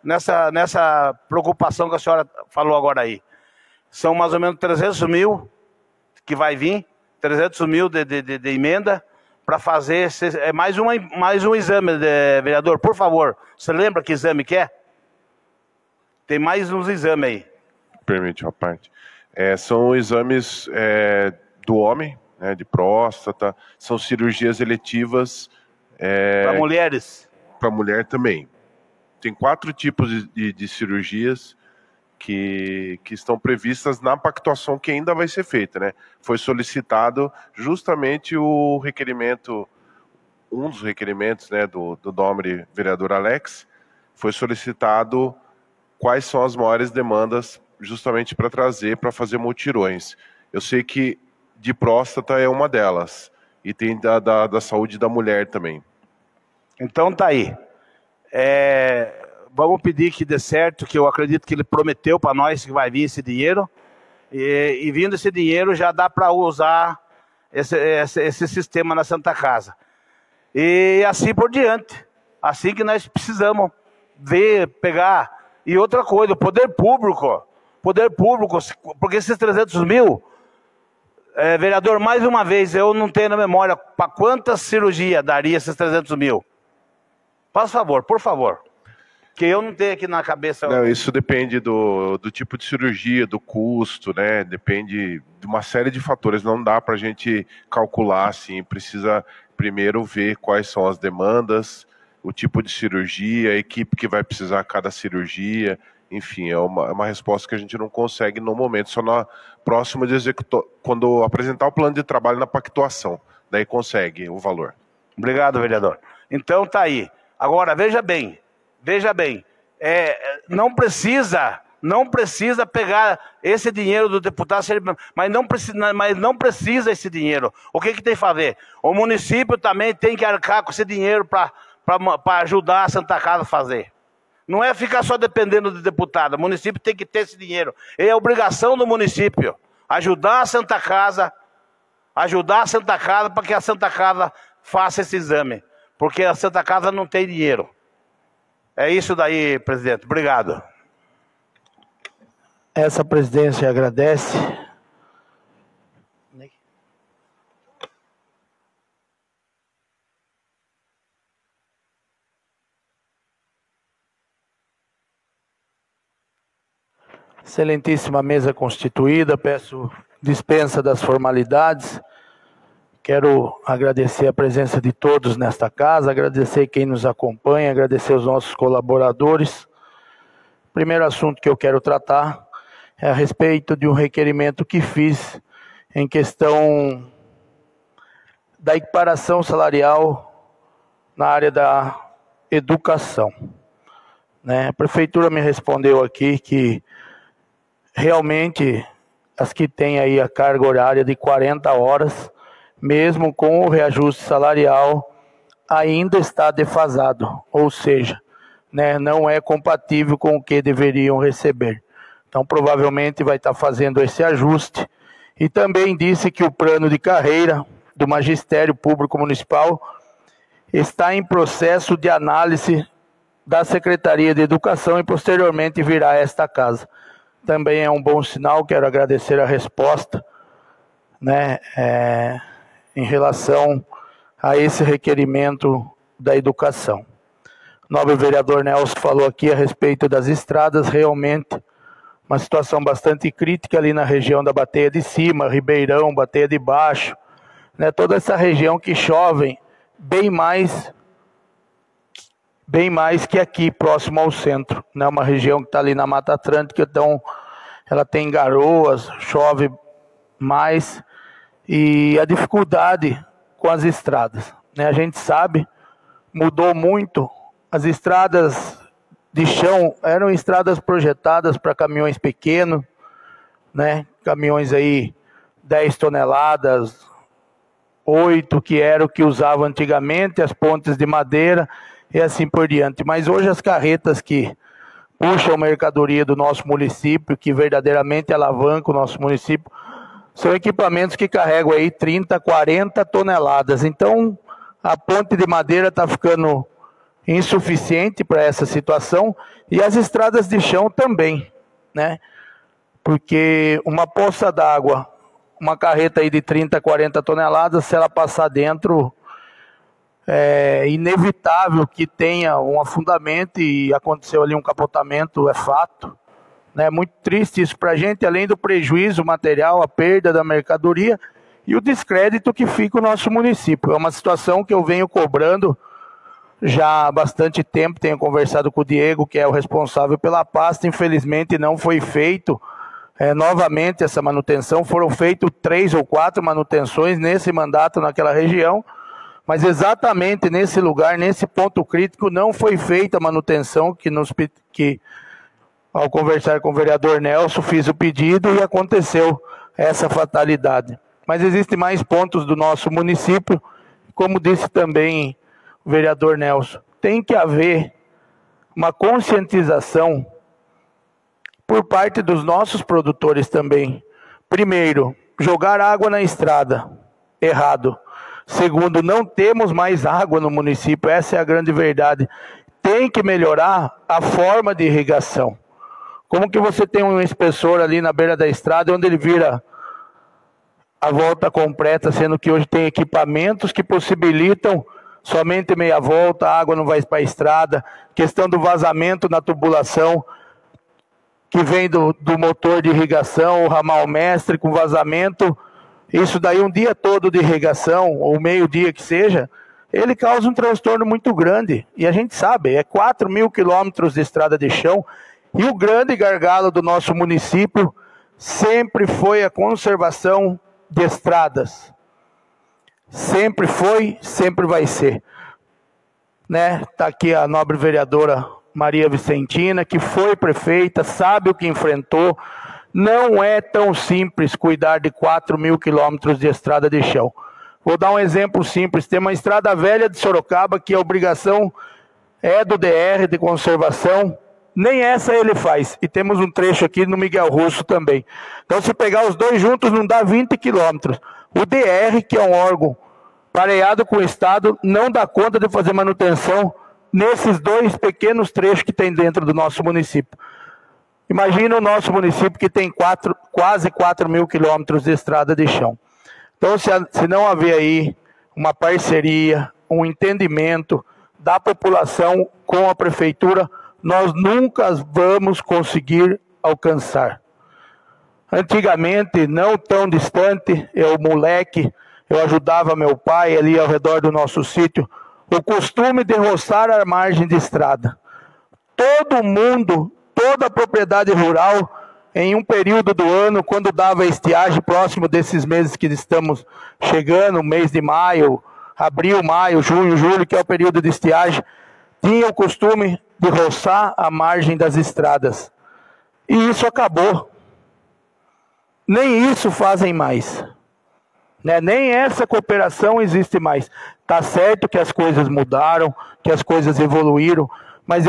nessa preocupação que a senhora falou agora aí. São mais ou menos 300 mil que vai vir, 300 mil de emenda para fazer mais um exame, vereador, por favor. Você lembra que exame que é? Tem mais uns exames aí. Permite uma parte. São exames do homem, né, de próstata, são cirurgias eletivas. Para mulheres? Para mulher também. Tem 4 tipos de cirurgias que estão previstas na pactuação que ainda vai ser feita, né? Foi solicitado justamente o requerimento, um dos requerimentos, né, do nobre vereador Alex, foi solicitado quais são as maiores demandas justamente para trazer, para fazer mutirões. Eu sei que de próstata é uma delas, e tem da saúde da mulher também. Então tá aí. Vamos pedir que dê certo, que eu acredito que ele prometeu para nós que vai vir esse dinheiro, e vindo esse dinheiro já dá para usar esse sistema na Santa Casa. E assim por diante. Assim que nós precisamos ver, pegar. E outra coisa, o poder público, porque esses 300 mil, vereador, mais uma vez, eu não tenho na memória para quantas cirurgias daria esses 300 mil. Por favor. Que eu não tenho aqui na cabeça. Não, isso depende do tipo de cirurgia, do custo, né? Depende de uma série de fatores. Não dá para a gente calcular assim. Precisa primeiro ver quais são as demandas, o tipo de cirurgia, a equipe que vai precisar cada cirurgia. Enfim, é uma resposta que a gente não consegue no momento, só na próxima de executor, quando apresentar o plano de trabalho na pactuação. Daí consegue o valor. Obrigado, vereador. Então tá aí. Agora, veja bem, não precisa pegar esse dinheiro do deputado, mas não precisa esse dinheiro. O que tem que fazer? O município também tem que arcar com esse dinheiro para ajudar a Santa Casa a fazer. Não é ficar só dependendo do deputado, o município tem que ter esse dinheiro. É obrigação do município ajudar a Santa Casa para que a Santa Casa faça esse exame. Porque a Santa Casa não tem dinheiro. É isso daí, presidente. Obrigado. Essa presidência agradece. Excelentíssima mesa constituída, peço dispensa das formalidades. Quero agradecer a presença de todos nesta casa, agradecer quem nos acompanha, agradecer os nossos colaboradores. O primeiro assunto que eu quero tratar é a respeito de um requerimento que fiz em questão da equiparação salarial na área da educação. A prefeitura me respondeu aqui que realmente as que têm aí a carga horária de 40 horas, mesmo com o reajuste salarial, ainda está defasado, ou seja, não é compatível com o que deveriam receber. Então, provavelmente vai estar fazendo esse ajuste. E também disse que o plano de carreira do Magistério Público Municipal está em processo de análise da Secretaria de Educação e posteriormente virá a esta casa. Também é um bom sinal, quero agradecer a resposta, em relação a esse requerimento da educação. O nobre vereador Nelson falou aqui a respeito das estradas, realmente uma situação bastante crítica ali na região da Bateia de Cima, Ribeirão, Bateia de Baixo, toda essa região que chove bem mais que aqui, próximo ao centro. Uma região que está ali na Mata Atlântica, então ela tem garoas, chove mais, e a dificuldade com as estradas. A gente sabe, mudou muito, as estradas de chão eram estradas projetadas para caminhões pequenos, caminhões aí 10 toneladas, 8, que era o que usavam antigamente, as pontes de madeira e assim por diante. Mas hoje as carretas que puxam mercadoria do nosso município, que verdadeiramente alavancam o nosso município, são equipamentos que carregam aí 30, 40 toneladas. Então, a ponte de madeira está ficando insuficiente para essa situação, e as estradas de chão também, né? Porque uma poça d'água, uma carreta aí de 30, 40 toneladas, se ela passar dentro, é inevitável que tenha um afundamento, e aconteceu ali um capotamento, é fato. É muito triste isso para a gente, além do prejuízo material, a perda da mercadoria e o descrédito que fica o nosso município. É uma situação que eu venho cobrando já há bastante tempo, tenho conversado com o Diego, que é o responsável pela pasta. Infelizmente não foi feito novamente essa manutenção, foram feitas 3 ou 4 manutenções nesse mandato naquela região, mas exatamente nesse lugar, nesse ponto crítico, não foi feita a manutenção que ao conversar com o vereador Nelson, fiz o pedido e aconteceu essa fatalidade. Mas existem mais pontos do nosso município, como disse também o vereador Nelson, tem que haver uma conscientização por parte dos nossos produtores também. Primeiro, jogar água na estrada, errado. Segundo, não temos mais água no município, essa é a grande verdade. Tem que melhorar a forma de irrigação. Como que você tem um espessor ali na beira da estrada, onde ele vira a volta completa, sendo que hoje tem equipamentos que possibilitam somente meia volta, a água não vai para a estrada. Questão do vazamento na tubulação, que vem do motor de irrigação, o ramal mestre com vazamento. Isso daí um dia todo de irrigação, ou meio-dia que seja, ele causa um transtorno muito grande. E a gente sabe, é 4.000 quilômetros de estrada de chão. E o grande gargalo do nosso município sempre foi a conservação de estradas. Sempre foi, sempre vai ser. Tá aqui a nobre vereadora Maria Vicentina, que foi prefeita, sabe o que enfrentou. Não é tão simples cuidar de 4.000 quilômetros de estrada de chão. Vou dar um exemplo simples. Tem uma estrada velha de Sorocaba que a obrigação é do DR de conservação. Nem essa ele faz. E temos um trecho aqui no Miguel Russo também. Então, se pegar os dois juntos, não dá 20 quilômetros. O DR, que é um órgão pareado com o Estado, não dá conta de fazer manutenção nesses dois pequenos trechos que tem dentro do nosso município. Imagina o nosso município que tem quase 4.000 quilômetros de estrada de chão. Então, se não haver aí uma parceria, um entendimento da população com a prefeitura, nós nunca vamos conseguir alcançar. Antigamente, não tão distante, eu moleque, eu ajudava meu pai ali ao redor do nosso sítio, o costume de roçar a margem de estrada. Todo mundo, toda a propriedade rural, em um período do ano, quando dava estiagem, próximo desses meses que estamos chegando, mês de maio, abril, maio, junho, julho, que é o período de estiagem, tinha o costume de roçar a margem das estradas. E isso acabou. Nem isso fazem mais. Nem essa cooperação existe mais. Está certo que as coisas mudaram, que as coisas evoluíram, mas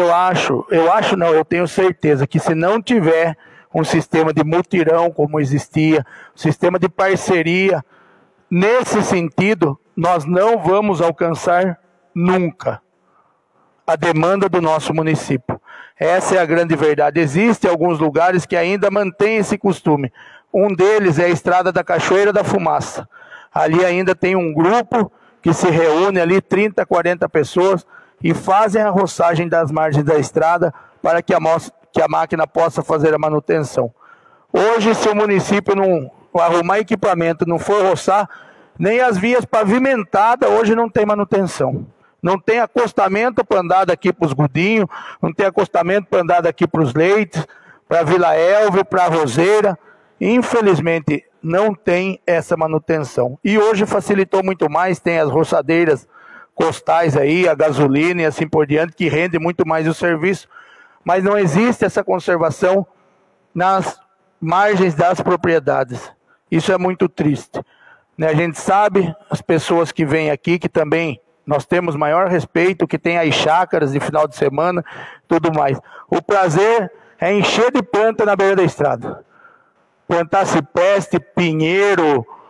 eu tenho certeza que se não tiver um sistema de mutirão como existia, um sistema de parceria, nesse sentido, nós não vamos alcançar nunca a demanda do nosso município. Essa é a grande verdade. Existem alguns lugares que ainda mantêm esse costume. Um deles é a Estrada da Cachoeira da Fumaça. Ali ainda tem um grupo que se reúne ali, 30, 40 pessoas, e fazem a roçagem das margens da estrada para que a máquina possa fazer a manutenção. Hoje, se o município não arrumar equipamento, não for roçar, nem as vias pavimentadas hoje não tem manutenção. Não tem acostamento para andar daqui para os Gudinhos, não tem acostamento para andar daqui para os Leites, para a Vila Elve, para a Roseira. Infelizmente, não tem essa manutenção. E hoje facilitou muito mais, tem as roçadeiras costais aí, a gasolina e assim por diante, que rende muito mais o serviço, mas não existe essa conservação nas margens das propriedades. Isso é muito triste. A gente sabe, as pessoas que vêm aqui, que também nós temos maior respeito, que tem as chácaras de final de semana, tudo mais. O prazer é encher de planta na beira da estrada. Plantar cipreste, pinheiro,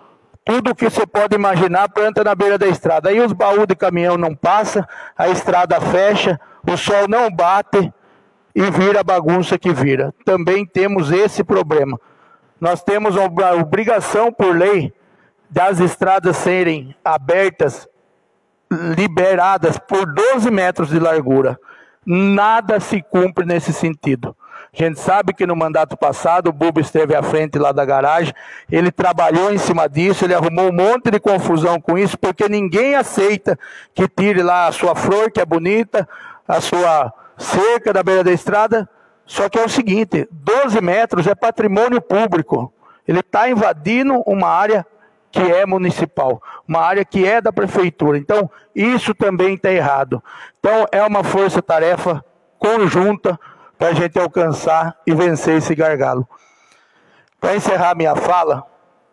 Tudo que você pode imaginar planta na beira da estrada. Aí os baús de caminhão não passam, a estrada fecha, o sol não bate e vira a bagunça que vira. Também temos esse problema. Nós temos a obrigação por lei das estradas serem abertas, liberadas por 12 metros de largura. Nada se cumpre nesse sentido. A gente sabe que no mandato passado o Buba esteve à frente lá da garagem, ele trabalhou em cima disso, ele arrumou um monte de confusão com isso, porque ninguém aceita que tire lá a sua flor, que é bonita, a sua cerca da beira da estrada. Só que é o seguinte, 12 metros é patrimônio público. Ele está invadindo uma área que é municipal, uma área que é da prefeitura. Então, isso também está errado. Então, é uma força-tarefa conjunta para a gente alcançar e vencer esse gargalo. Para encerrar minha fala,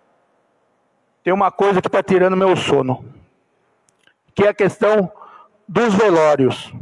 tem uma coisa que está tirando meu sono, que é a questão dos velórios.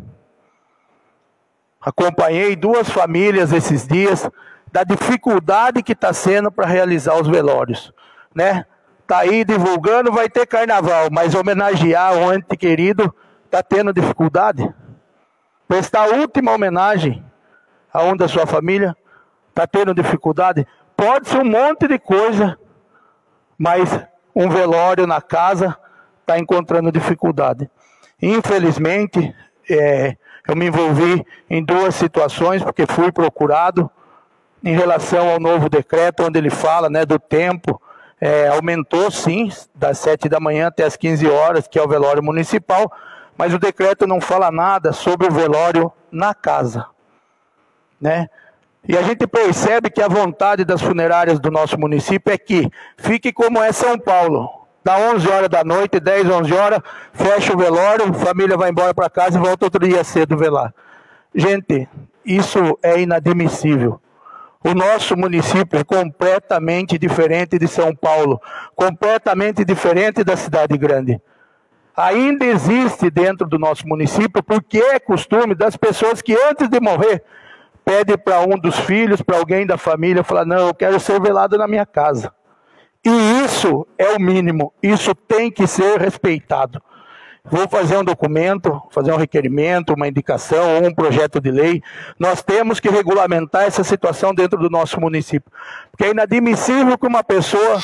Acompanhei 2 famílias esses dias, da dificuldade que está sendo para realizar os velórios, né? Está aí divulgando, vai ter carnaval, mas homenagear o ente querido está tendo dificuldade. Prestar a última homenagem a um da sua família está tendo dificuldade. Pode ser um monte de coisa, mas um velório na casa está encontrando dificuldade. Infelizmente, eu me envolvi em 2 situações, porque fui procurado em relação ao novo decreto, onde ele fala, né, do tempo. Aumentou sim, das 7 da manhã até as 15 horas, que é o velório municipal, mas o decreto não fala nada sobre o velório na casa, né? E a gente percebe que a vontade das funerárias do nosso município é que fique como é São Paulo. Dá 11 horas da noite, 10, 11 horas, fecha o velório, a família vai embora para casa e volta outro dia cedo velar. Gente, isso é inadmissível. O nosso município é completamente diferente de São Paulo, completamente diferente da cidade grande. Ainda existe dentro do nosso município, porque é costume das pessoas que antes de morrer, pede para um dos filhos, para alguém da família, falar, não, eu quero ser velado na minha casa. E isso é o mínimo, isso tem que ser respeitado. Vou fazer um documento, fazer um requerimento, uma indicação ou um projeto de lei. Nós temos que regulamentar essa situação dentro do nosso município. Porque é inadmissível que uma pessoa...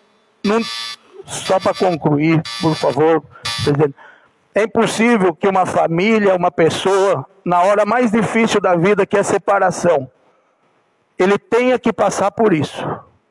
Só para concluir, por favor, presidente. É impossível que uma família, uma pessoa, na hora mais difícil da vida, que é a separação, ele tenha que passar por isso,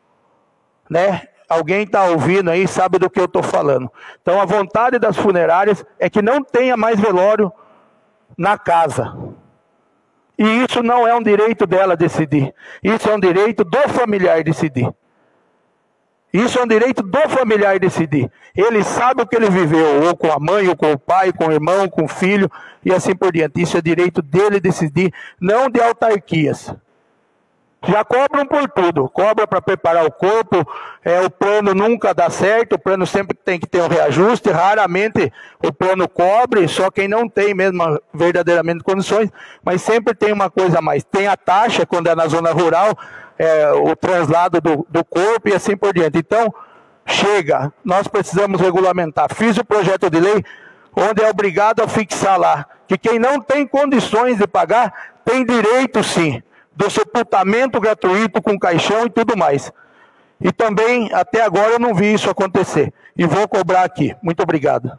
né? Alguém está ouvindo aí, sabe do que eu estou falando. Então a vontade das funerárias é que não tenha mais velório na casa. E isso não é um direito dela decidir. Isso é um direito do familiar decidir. Isso é um direito do familiar decidir. Ele sabe o que ele viveu, ou com a mãe, ou com o pai, com o irmão, com o filho, e assim por diante. Isso é direito dele decidir, não de autarquias. Já cobram por tudo, cobra para preparar o corpo, o plano nunca dá certo, o plano sempre tem que ter um reajuste, raramente o plano cobre, só quem não tem mesmo verdadeiramente condições, mas sempre tem uma coisa a mais. Tem a taxa, quando é na zona rural, o translado do corpo e assim por diante. Então, chega, nós precisamos regulamentar. Fiz o projeto de lei, onde é obrigado a fixar lá, que quem não tem condições de pagar, tem direito sim, do sepultamento gratuito com caixão e tudo mais. E também, até agora, eu não vi isso acontecer. E vou cobrar aqui. Muito obrigado.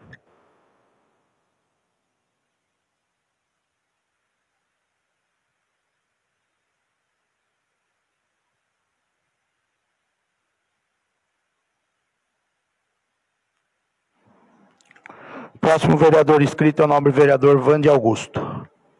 Próximo vereador inscrito é o nobre vereador Vande Augusto.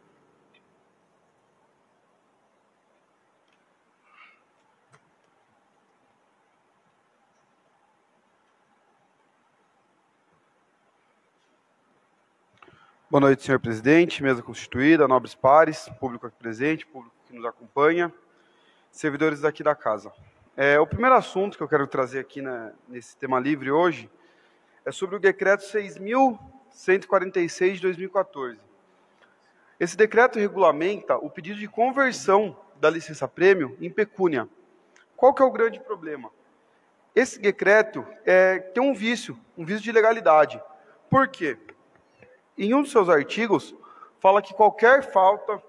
Boa noite, senhor presidente, mesa constituída, nobres pares, público aqui presente, público que nos acompanha, servidores daqui da casa. O primeiro assunto que eu quero trazer aqui nesse tema livre hoje é sobre o decreto 6.146 de 2014. Esse decreto regulamenta o pedido de conversão da licença-prêmio em pecúnia. Qual que é o grande problema? Esse decreto tem um vício de legalidade. Por quê? Em um dos seus artigos, fala que qualquer falta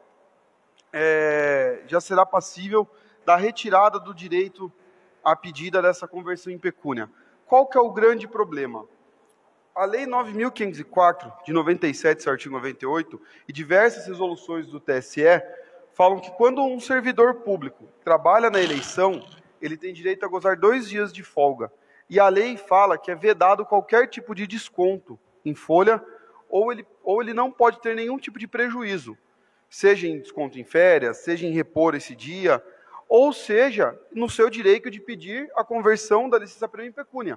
já será passível da retirada do direito à pedida dessa conversão em pecúnia. Qual que é o grande problema? A Lei 9.504, de 97, seu artigo 98, e diversas resoluções do TSE, falam que quando um servidor público trabalha na eleição, ele tem direito a gozar 2 dias de folga. E a lei fala que é vedado qualquer tipo de desconto em folha, ou ele não pode ter nenhum tipo de prejuízo, seja em desconto em férias, seja em repor esse dia, ou seja, no seu direito de pedir a conversão da licença-prêmio em pecúnia.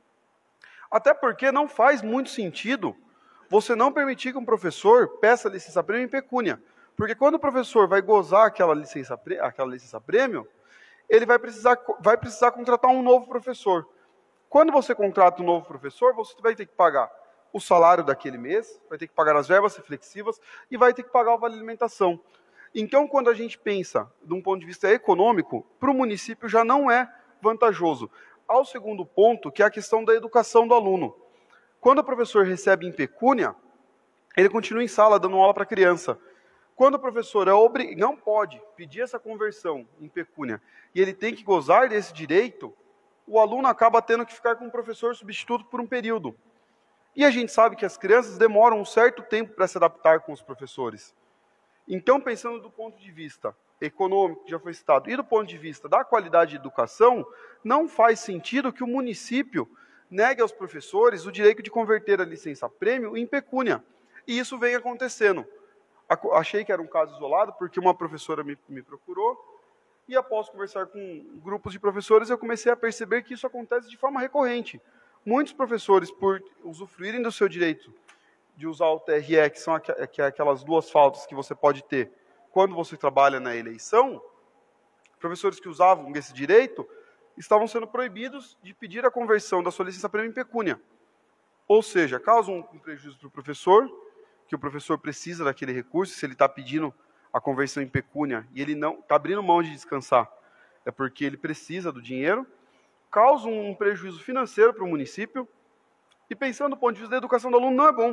Até porque não faz muito sentido você não permitir que um professor peça licença-prêmio em pecúnia. Porque quando o professor vai gozar aquela licença-prêmio, ele vai precisar contratar um novo professor. Quando você contrata um novo professor, você vai ter que pagar o salário daquele mês, vai ter que pagar as verbas reflexivas e vai ter que pagar o vale alimentação. Então, quando a gente pensa de um ponto de vista econômico, para o município já não é vantajoso. Ao segundo ponto, que é a questão da educação do aluno. Quando o professor recebe em pecúnia, ele continua em sala dando aula para a criança. Quando o professor não pode pedir essa conversão em pecúnia e ele tem que gozar desse direito, o aluno acaba tendo que ficar com um professor substituto por um período. E a gente sabe que as crianças demoram um certo tempo para se adaptar com os professores. Então, pensando do ponto de vista econômico, que já foi citado, e do ponto de vista da qualidade de educação, não faz sentido que o município negue aos professores o direito de converter a licença-prêmio em pecúnia. E isso vem acontecendo. Achei que era um caso isolado, porque uma professora me procurou, e após conversar com grupos de professores, eu comecei a perceber que isso acontece de forma recorrente. Muitos professores, por usufruírem do seu direito de usar o TRE, que é aquelas 2 faltas que você pode ter quando você trabalha na eleição, professores que usavam esse direito estavam sendo proibidos de pedir a conversão da sua licença-prêmio em pecúnia. Ou seja, causa um prejuízo para o professor, que o professor precisa daquele recurso, se ele está pedindo a conversão em pecúnia e ele não está abrindo mão de descansar, é porque ele precisa do dinheiro, causa um prejuízo financeiro para o município, e pensando do ponto de vista da educação do aluno, não é bom.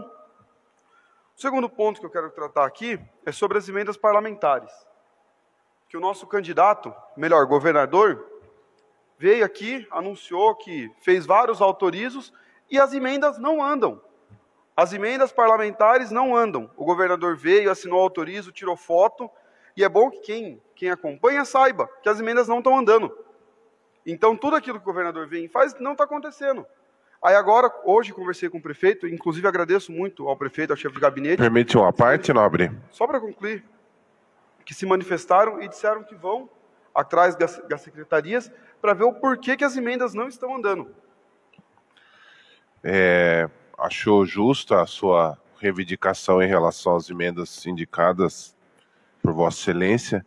O segundo ponto que eu quero tratar aqui é sobre as emendas parlamentares. Que o nosso candidato, melhor, governador, veio aqui, anunciou que fez vários autorizos e as emendas não andam. As emendas parlamentares não andam. O governador veio, assinou o autorizo, tirou foto, e é bom que quem acompanha saiba que as emendas não estão andando. Então, tudo aquilo que o governador vem e faz não está acontecendo. Aí agora, hoje, conversei com o prefeito, inclusive agradeço muito ao prefeito, ao chefe de gabinete. Permite uma parte, nobre? Só para concluir, que se manifestaram e disseram que vão atrás das secretarias para ver o porquê que as emendas não estão andando. Achou justa a sua reivindicação em relação às emendas indicadas por Vossa Excelência,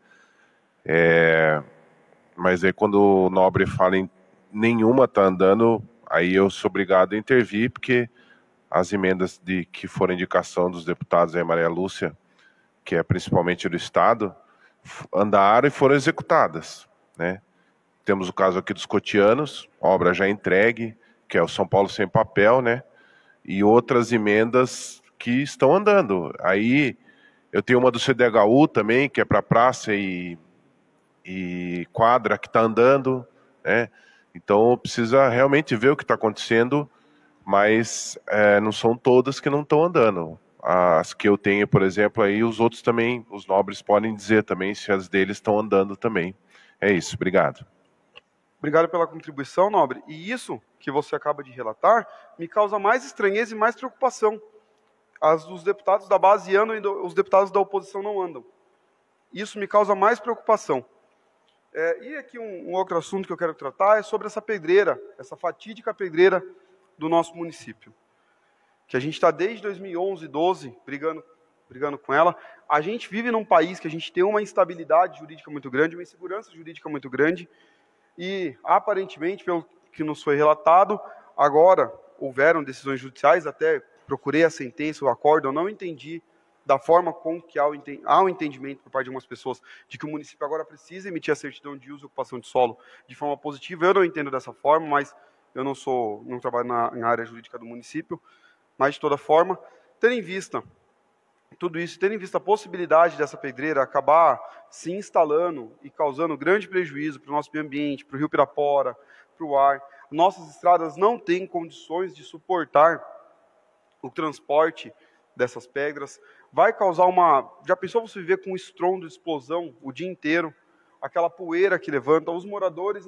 mas aí quando o nobre fala em nenhuma está andando, aí eu sou obrigado a intervir, porque as emendas que foram indicação dos deputados aí, Maria Lúcia, que é principalmente do Estado, andaram e foram executadas, né? Temos o caso aqui dos cotianos, obra já entregue, que é o São Paulo sem papel, né? E outras emendas que estão andando. Aí eu tenho uma do CDHU também, que é para praça e quadra, que está andando, né? Então precisa realmente ver o que está acontecendo, mas não são todas que não estão andando. As que eu tenho, por exemplo, aí os outros também, os nobres podem dizer também se as deles estão andando também. É isso, obrigado. Obrigado pela contribuição, nobre. E isso que você acaba de relatar me causa mais estranheza e mais preocupação. As dos deputados da base andam e os deputados da oposição não andam. Isso me causa mais preocupação. E aqui um outro assunto que eu quero tratar é sobre essa pedreira, essa fatídica pedreira do nosso município. Que a gente está desde 2011, 12, brigando com ela. A gente vive num país que a gente tem uma instabilidade jurídica muito grande, uma insegurança jurídica muito grande, e aparentemente, pelo que nos foi relatado, agora houveram decisões judiciais, até procurei a sentença, o acórdão, não entendi da forma com que há um entendimento por parte de algumas pessoas de que o município agora precisa emitir a certidão de uso e ocupação de solo de forma positiva. Eu não entendo dessa forma, mas eu não trabalho na área jurídica do município, mas de toda forma, tendo em vista tudo isso, tendo em vista a possibilidade dessa pedreira acabar se instalando e causando grande prejuízo para o nosso meio ambiente, para o Rio Pirapora, para o ar, nossas estradas não têm condições de suportar o transporte dessas pedras, vai causar já pensou você viver com um estrondo de explosão o dia inteiro, aquela poeira que levanta, os moradores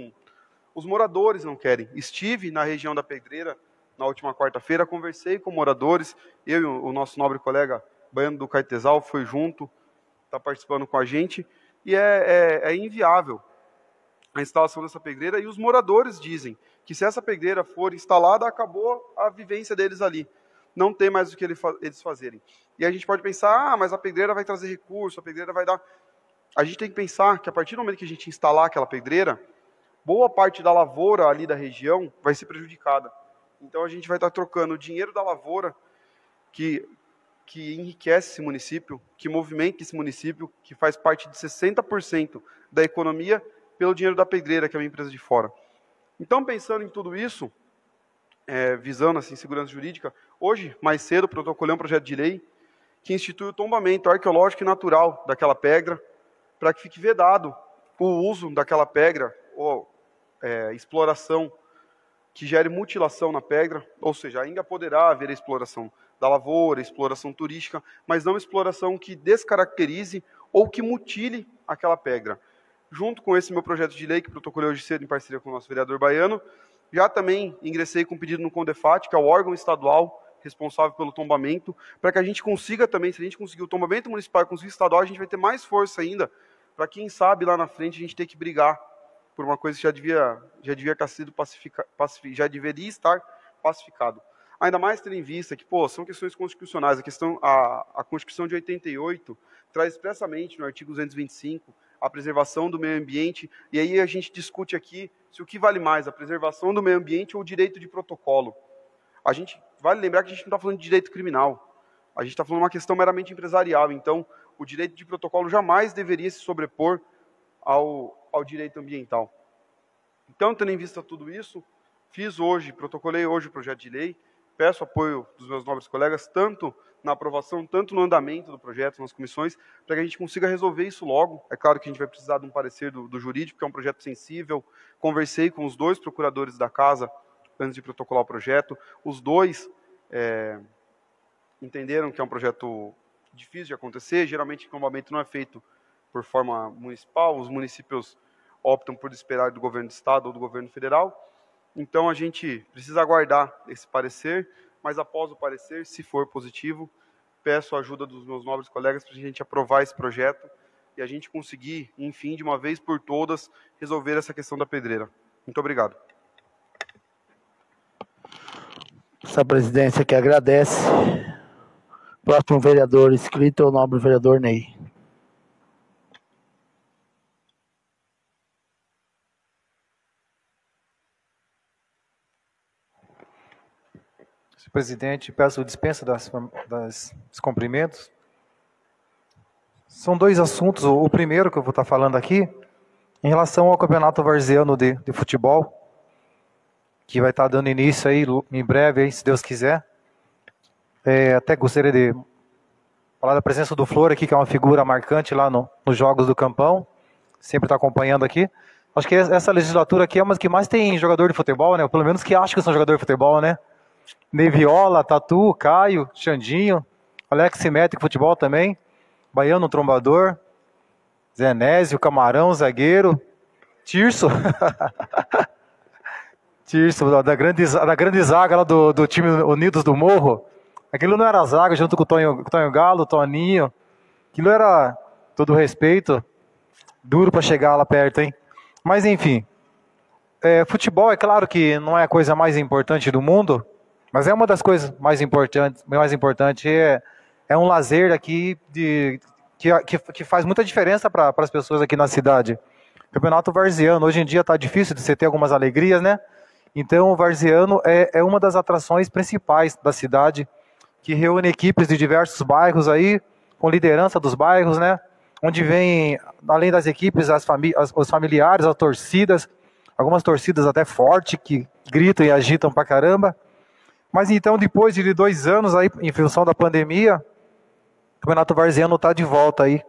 não querem. Estive na região da pedreira na última quarta-feira, conversei com moradores, eu e o nosso nobre colega Baiano do Caetesal foi junto, está participando com a gente, e é inviável a instalação dessa pedreira, e os moradores dizem que se essa pedreira for instalada, acabou a vivência deles ali. Não tem mais o que eles fazerem. E a gente pode pensar, mas a pedreira vai trazer recurso, a pedreira vai dar... A gente tem que pensar que a partir do momento que a gente instalar aquela pedreira, boa parte da lavoura ali da região vai ser prejudicada. Então a gente vai estar trocando o dinheiro da lavoura, que enriquece esse município, que movimenta esse município, que faz parte de 60% da economia, pelo dinheiro da pedreira, que é uma empresa de fora. Então, pensando em tudo isso, visando assim, segurança jurídica, hoje, mais cedo, protocolei um projeto de lei que institui o tombamento arqueológico e natural daquela pedra, para que fique vedado o uso daquela pedra, ou exploração que gere mutilação na pedra, ou seja, ainda poderá haver a exploração da lavoura, exploração turística, mas não exploração que descaracterize ou que mutile aquela pedra. Junto com esse meu projeto de lei, que protocolei hoje cedo em parceria com o nosso vereador Baiano, já também ingressei com um pedido no CONDEFAT, que é o órgão estadual responsável pelo tombamento, para que a gente consiga também, se a gente conseguir o tombamento municipal e conseguir o estadual, a gente vai ter mais força ainda, para quem sabe lá na frente a gente ter que brigar por uma coisa que já deveria estar pacificado. Ainda mais tendo em vista que, são questões constitucionais. A Constituição de 88 traz expressamente no artigo 225 a preservação do meio ambiente, e aí a gente discute aqui se o que vale mais, a preservação do meio ambiente ou o direito de protocolo. Vale lembrar que a gente não está falando de direito criminal, a gente está falando de uma questão meramente empresarial, então o direito de protocolo jamais deveria se sobrepor ao direito ambiental. Então, tendo em vista tudo isso, protocolei hoje o projeto de lei, peço apoio dos meus nobres colegas, tanto na aprovação, tanto no andamento do projeto, nas comissões, para que a gente consiga resolver isso logo. É claro que a gente vai precisar de um parecer do jurídico, que é um projeto sensível. Conversei com os 2 procuradores da casa antes de protocolar o projeto. Os 2 entenderam que é um projeto difícil de acontecer. Geralmente, o tombamento não é feito por forma municipal, os municípios optam por esperar do governo do estado ou do governo federal. Então, a gente precisa aguardar esse parecer, mas após o parecer, se for positivo, peço a ajuda dos meus nobres colegas para a gente aprovar esse projeto e a gente conseguir, enfim, de uma vez por todas, resolver essa questão da pedreira. Muito obrigado. Essa presidência que agradece. Próximo vereador inscrito é o nobre vereador Ney. Senhor presidente, peço dispensa dos cumprimentos. São 2 assuntos. O primeiro que eu vou estar falando aqui, em relação ao Campeonato Varziano de Futebol, que vai estar dando início aí em breve, aí, se Deus quiser. Até gostaria de falar da presença do Flor aqui, que é uma figura marcante lá nos Jogos do Campão, sempre está acompanhando aqui. Acho que essa legislatura aqui é uma que mais tem jogador de futebol, né? Ou pelo menos que acho que são jogador de futebol, né? Neviola, Tatu, Caio, Xandinho, Alex Simétrico, futebol também, Baiano, trombador, Zenésio, Camarão, zagueiro, Tirso, Tirso, da grande zaga lá do time Unidos do Morro. Aquilo não era zaga, junto com o Tonho Galo, Toninho, aquilo era, todo respeito, duro para chegar lá perto, hein? Mas enfim, futebol é claro que não é a coisa mais importante do mundo, mas é uma das coisas mais importantes é um lazer aqui que faz muita diferença para as pessoas aqui na cidade. Campeonato Varziano, hoje em dia está difícil de você ter algumas alegrias, né? Então o Varziano é uma das atrações principais da cidade. que reúne equipes de diversos bairros aí, com liderança dos bairros, né? Onde vem, além das equipes, os familiares, as torcidas, algumas torcidas até fortes, que gritam e agitam pra caramba. Mas então, depois de 2 anos aí, em função da pandemia, o Campeonato Varziano está de volta aí.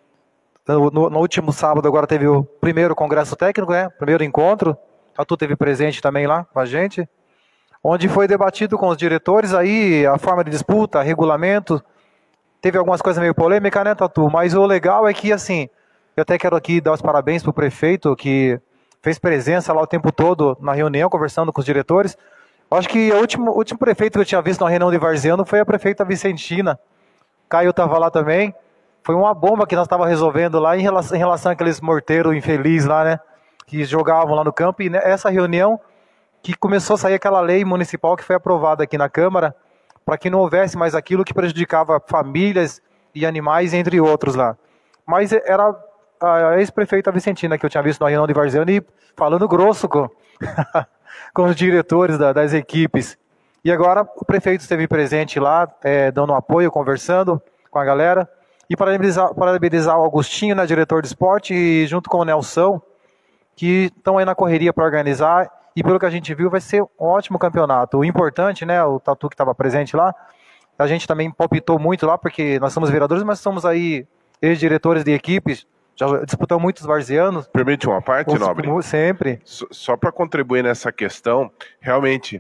No último sábado agora teve o primeiro congresso técnico, né? Primeiro encontro. O Tatu teve presente também lá com a gente, onde foi debatido com os diretores aí a forma de disputa, regulamento. Teve algumas coisas meio polêmicas, né, Tatu? Mas o legal é que, assim, eu até quero aqui dar os parabéns pro prefeito, que fez presença lá o tempo todo na reunião, conversando com os diretores. Eu acho que o último prefeito que eu tinha visto na reunião de Varziano foi a prefeita Vicentina. Caio estava lá também. Foi uma bomba que nós estávamos resolvendo lá em relação àqueles morteiros infelizes lá, né? Que jogavam lá no campo. E essa reunião que começou a sair aquela lei municipal que foi aprovada aqui na Câmara, para que não houvesse mais aquilo que prejudicava famílias e animais, entre outros lá. Mas era a ex-prefeita Vicentina que eu tinha visto na reunião de Varziano e falando grosso com, com os diretores das equipes. E agora o prefeito esteve presente lá, dando apoio, conversando com a galera. E parabenizar o Augustinho, né, diretor de esporte, e junto com o Nelson, que estão aí na correria para organizar. E pelo que a gente viu, vai ser um ótimo campeonato. O importante, né, o Tatu que estava presente lá, a gente também palpitou muito lá, porque nós somos vereadores, mas somos aí ex-diretores de equipes, já disputamos muitos varzianos. Permite uma parte, Nobre? Sempre. Só para contribuir nessa questão, realmente,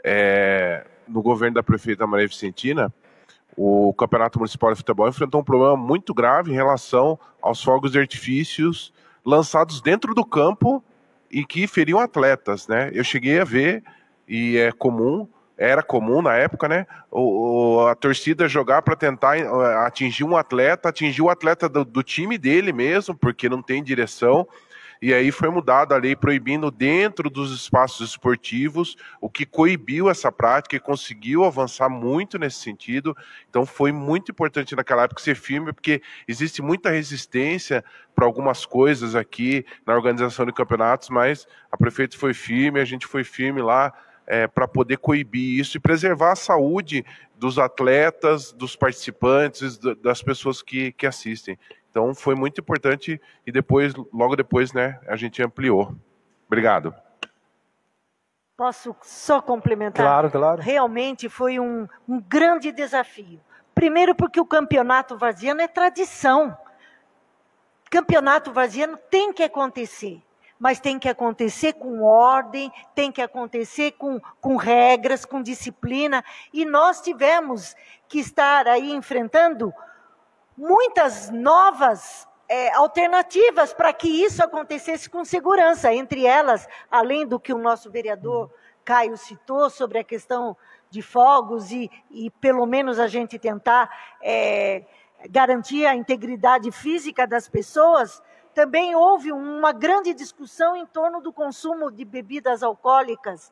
no governo da prefeita Maria Vicentina, o Campeonato Municipal de Futebol enfrentou um problema muito grave em relação aos fogos de artifícios lançados dentro do campo e que feriam atletas, né? Eu cheguei a ver, e era comum na época, né? A torcida jogar para tentar atingir um atleta, atingir o atleta do time dele mesmo, porque não tem direção. E aí foi mudada a lei proibindo dentro dos espaços esportivos, o que coibiu essa prática e conseguiu avançar muito nesse sentido. Então foi muito importante naquela época ser firme, porque existe muita resistência para algumas coisas aqui na organização de campeonatos, mas a prefeita foi firme, a gente foi firme lá para poder coibir isso e preservar a saúde dos atletas, dos participantes, das pessoas que assistem. Então foi muito importante e logo depois, né, a gente ampliou. Obrigado. Posso só complementar? Claro, claro. Realmente foi um grande desafio. Primeiro porque o campeonato varziano é tradição. Campeonato varziano tem que acontecer, mas tem que acontecer com ordem, tem que acontecer com regras, com disciplina. E nós tivemos que estar aí enfrentando muitas novas alternativas para que isso acontecesse com segurança. Entre elas, além do que o nosso vereador Caio citou sobre a questão de fogos e pelo menos a gente tentar garantir a integridade física das pessoas, também houve uma grande discussão em torno do consumo de bebidas alcoólicas,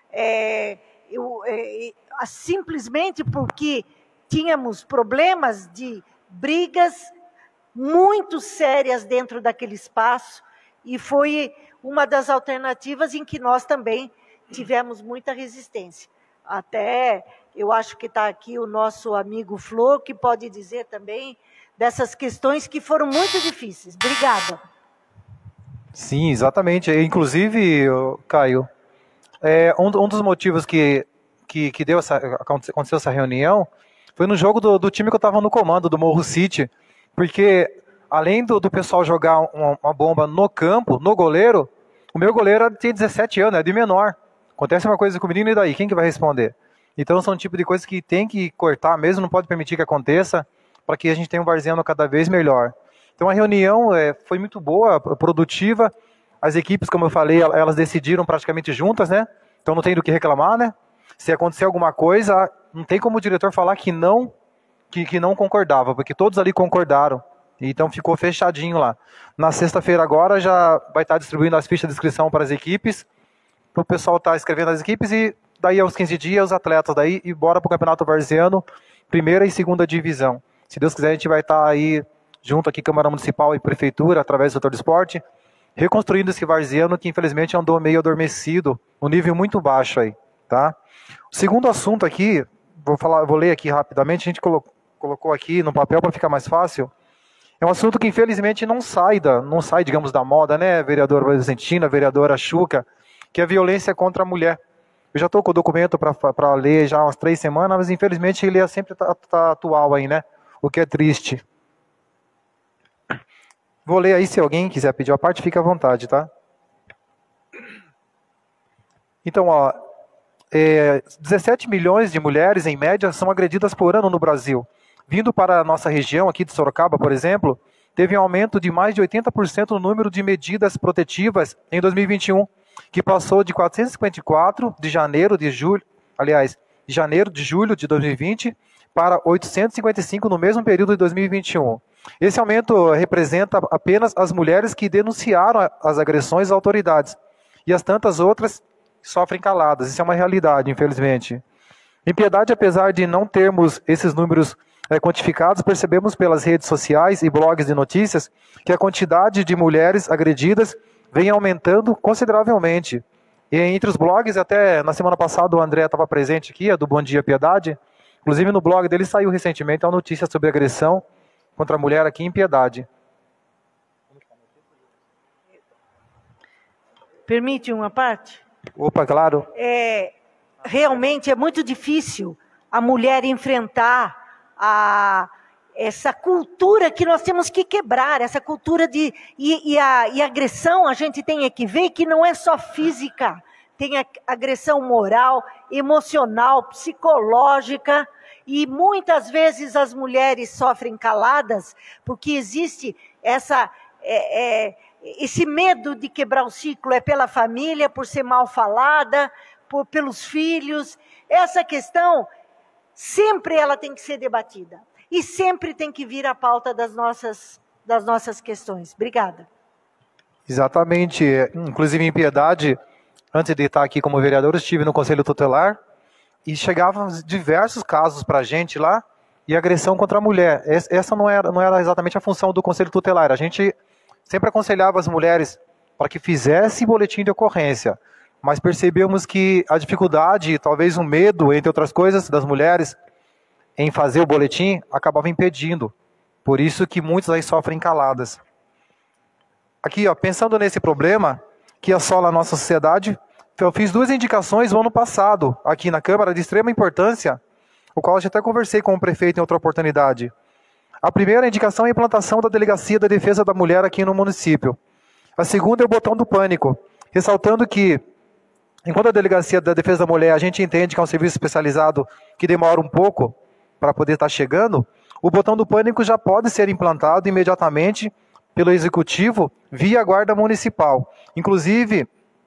simplesmente porque tínhamos problemas de brigas muito sérias dentro daquele espaço, e foi uma das alternativas em que nós também tivemos muita resistência. Até, eu acho que está aqui o nosso amigo Flor, que pode dizer também dessas questões que foram muito difíceis. Obrigada. Sim, exatamente. Inclusive, Caio, um dos motivos que aconteceu essa reunião foi no jogo do time que eu estava no comando, do Morro City, porque além do pessoal jogar uma bomba no campo, no goleiro, o meu goleiro tem 17 anos, é de menor. Acontece uma coisa com o menino, e daí? Quem que vai responder? Então são um tipo de coisa que tem que cortar mesmo, não pode permitir que aconteça, para que a gente tenha um varziano cada vez melhor. Então a reunião foi muito boa, produtiva. As equipes, como eu falei, elas decidiram praticamente juntas, né? Então não tem do que reclamar, né? Se acontecer alguma coisa, não tem como o diretor falar que não concordava, porque todos ali concordaram. Então ficou fechadinho lá. Na sexta-feira agora já vai estar distribuindo as fichas de inscrição para as equipes, para o pessoal estar escrevendo as equipes, e daí aos 15 dias os atletas daí, e bora para o Campeonato Varziano, primeira e segunda divisão. Se Deus quiser, a gente vai estar aí junto aqui, Câmara Municipal e Prefeitura, através do setor do esporte, reconstruindo esse varziano que infelizmente andou meio adormecido, um nível muito baixo aí, tá? O segundo assunto aqui, vou ler aqui rapidamente, a gente colocou aqui no papel para ficar mais fácil. É um assunto que infelizmente não sai, digamos, da moda, né, vereadora Vicentina, vereadora Xuca, que é a violência contra a mulher. Eu já estou com o documento para ler já há umas 3 semanas, mas infelizmente ele sempre tá atual aí, né? O que é triste. Vou ler aí, se alguém quiser pedir a parte, fique à vontade, tá? Então, 17 milhões de mulheres, em média, são agredidas por ano no Brasil. Vindo para a nossa região, aqui de Sorocaba, por exemplo, teve um aumento de mais de 80% no número de medidas protetivas em 2021, que passou de 454 de janeiro de julho de 2020 para 855 no mesmo período de 2021. Esse aumento representa apenas as mulheres que denunciaram as agressões às autoridades, e as tantas outras sofrem caladas. Isso é uma realidade, infelizmente. Em Piedade, apesar de não termos esses números quantificados, percebemos pelas redes sociais e blogs de notícias que a quantidade de mulheres agredidas vem aumentando consideravelmente. E entre os blogs, até na semana passada o André estava presente aqui, do Bom Dia Piedade. Inclusive no blog dele saiu recentemente uma notícia sobre agressão contra a mulher aqui em Piedade. Permite uma parte? Opa, claro. Realmente é muito difícil a mulher enfrentar essa cultura que nós temos que quebrar, essa cultura e agressão, a gente tem que ver que não é só física, tem agressão moral, emocional, psicológica, e muitas vezes as mulheres sofrem caladas, porque existe esse medo de quebrar o ciclo, é pela família, por ser mal falada, pelos filhos. Essa questão, sempre ela tem que ser debatida. E sempre tem que vir à pauta das nossas questões. Obrigada. Exatamente. Inclusive em Piedade, antes de estar aqui como vereador, estive no Conselho Tutelar e chegavam diversos casos para a gente lá e agressão contra a mulher. Essa não era exatamente a função do Conselho Tutelar. A gente sempre aconselhava as mulheres para que fizessem boletim de ocorrência, mas percebemos que a dificuldade, talvez o medo, entre outras coisas, das mulheres em fazer o boletim, acabava impedindo. Por isso que muitos aí sofrem caladas. Aqui, pensando nesse problema que assola a nossa sociedade, eu fiz 2 indicações no ano passado, aqui na Câmara, de extrema importância, o qual eu já até conversei com o prefeito em outra oportunidade. A primeira indicação é a implantação da Delegacia da Defesa da Mulher aqui no município. A segunda é o botão do pânico, ressaltando que, enquanto a Delegacia da Defesa da Mulher, a gente entende que é um serviço especializado que demora um pouco para poder estar chegando, o botão do pânico já pode ser implantado imediatamente pelo Executivo via Guarda Municipal. Inclusive,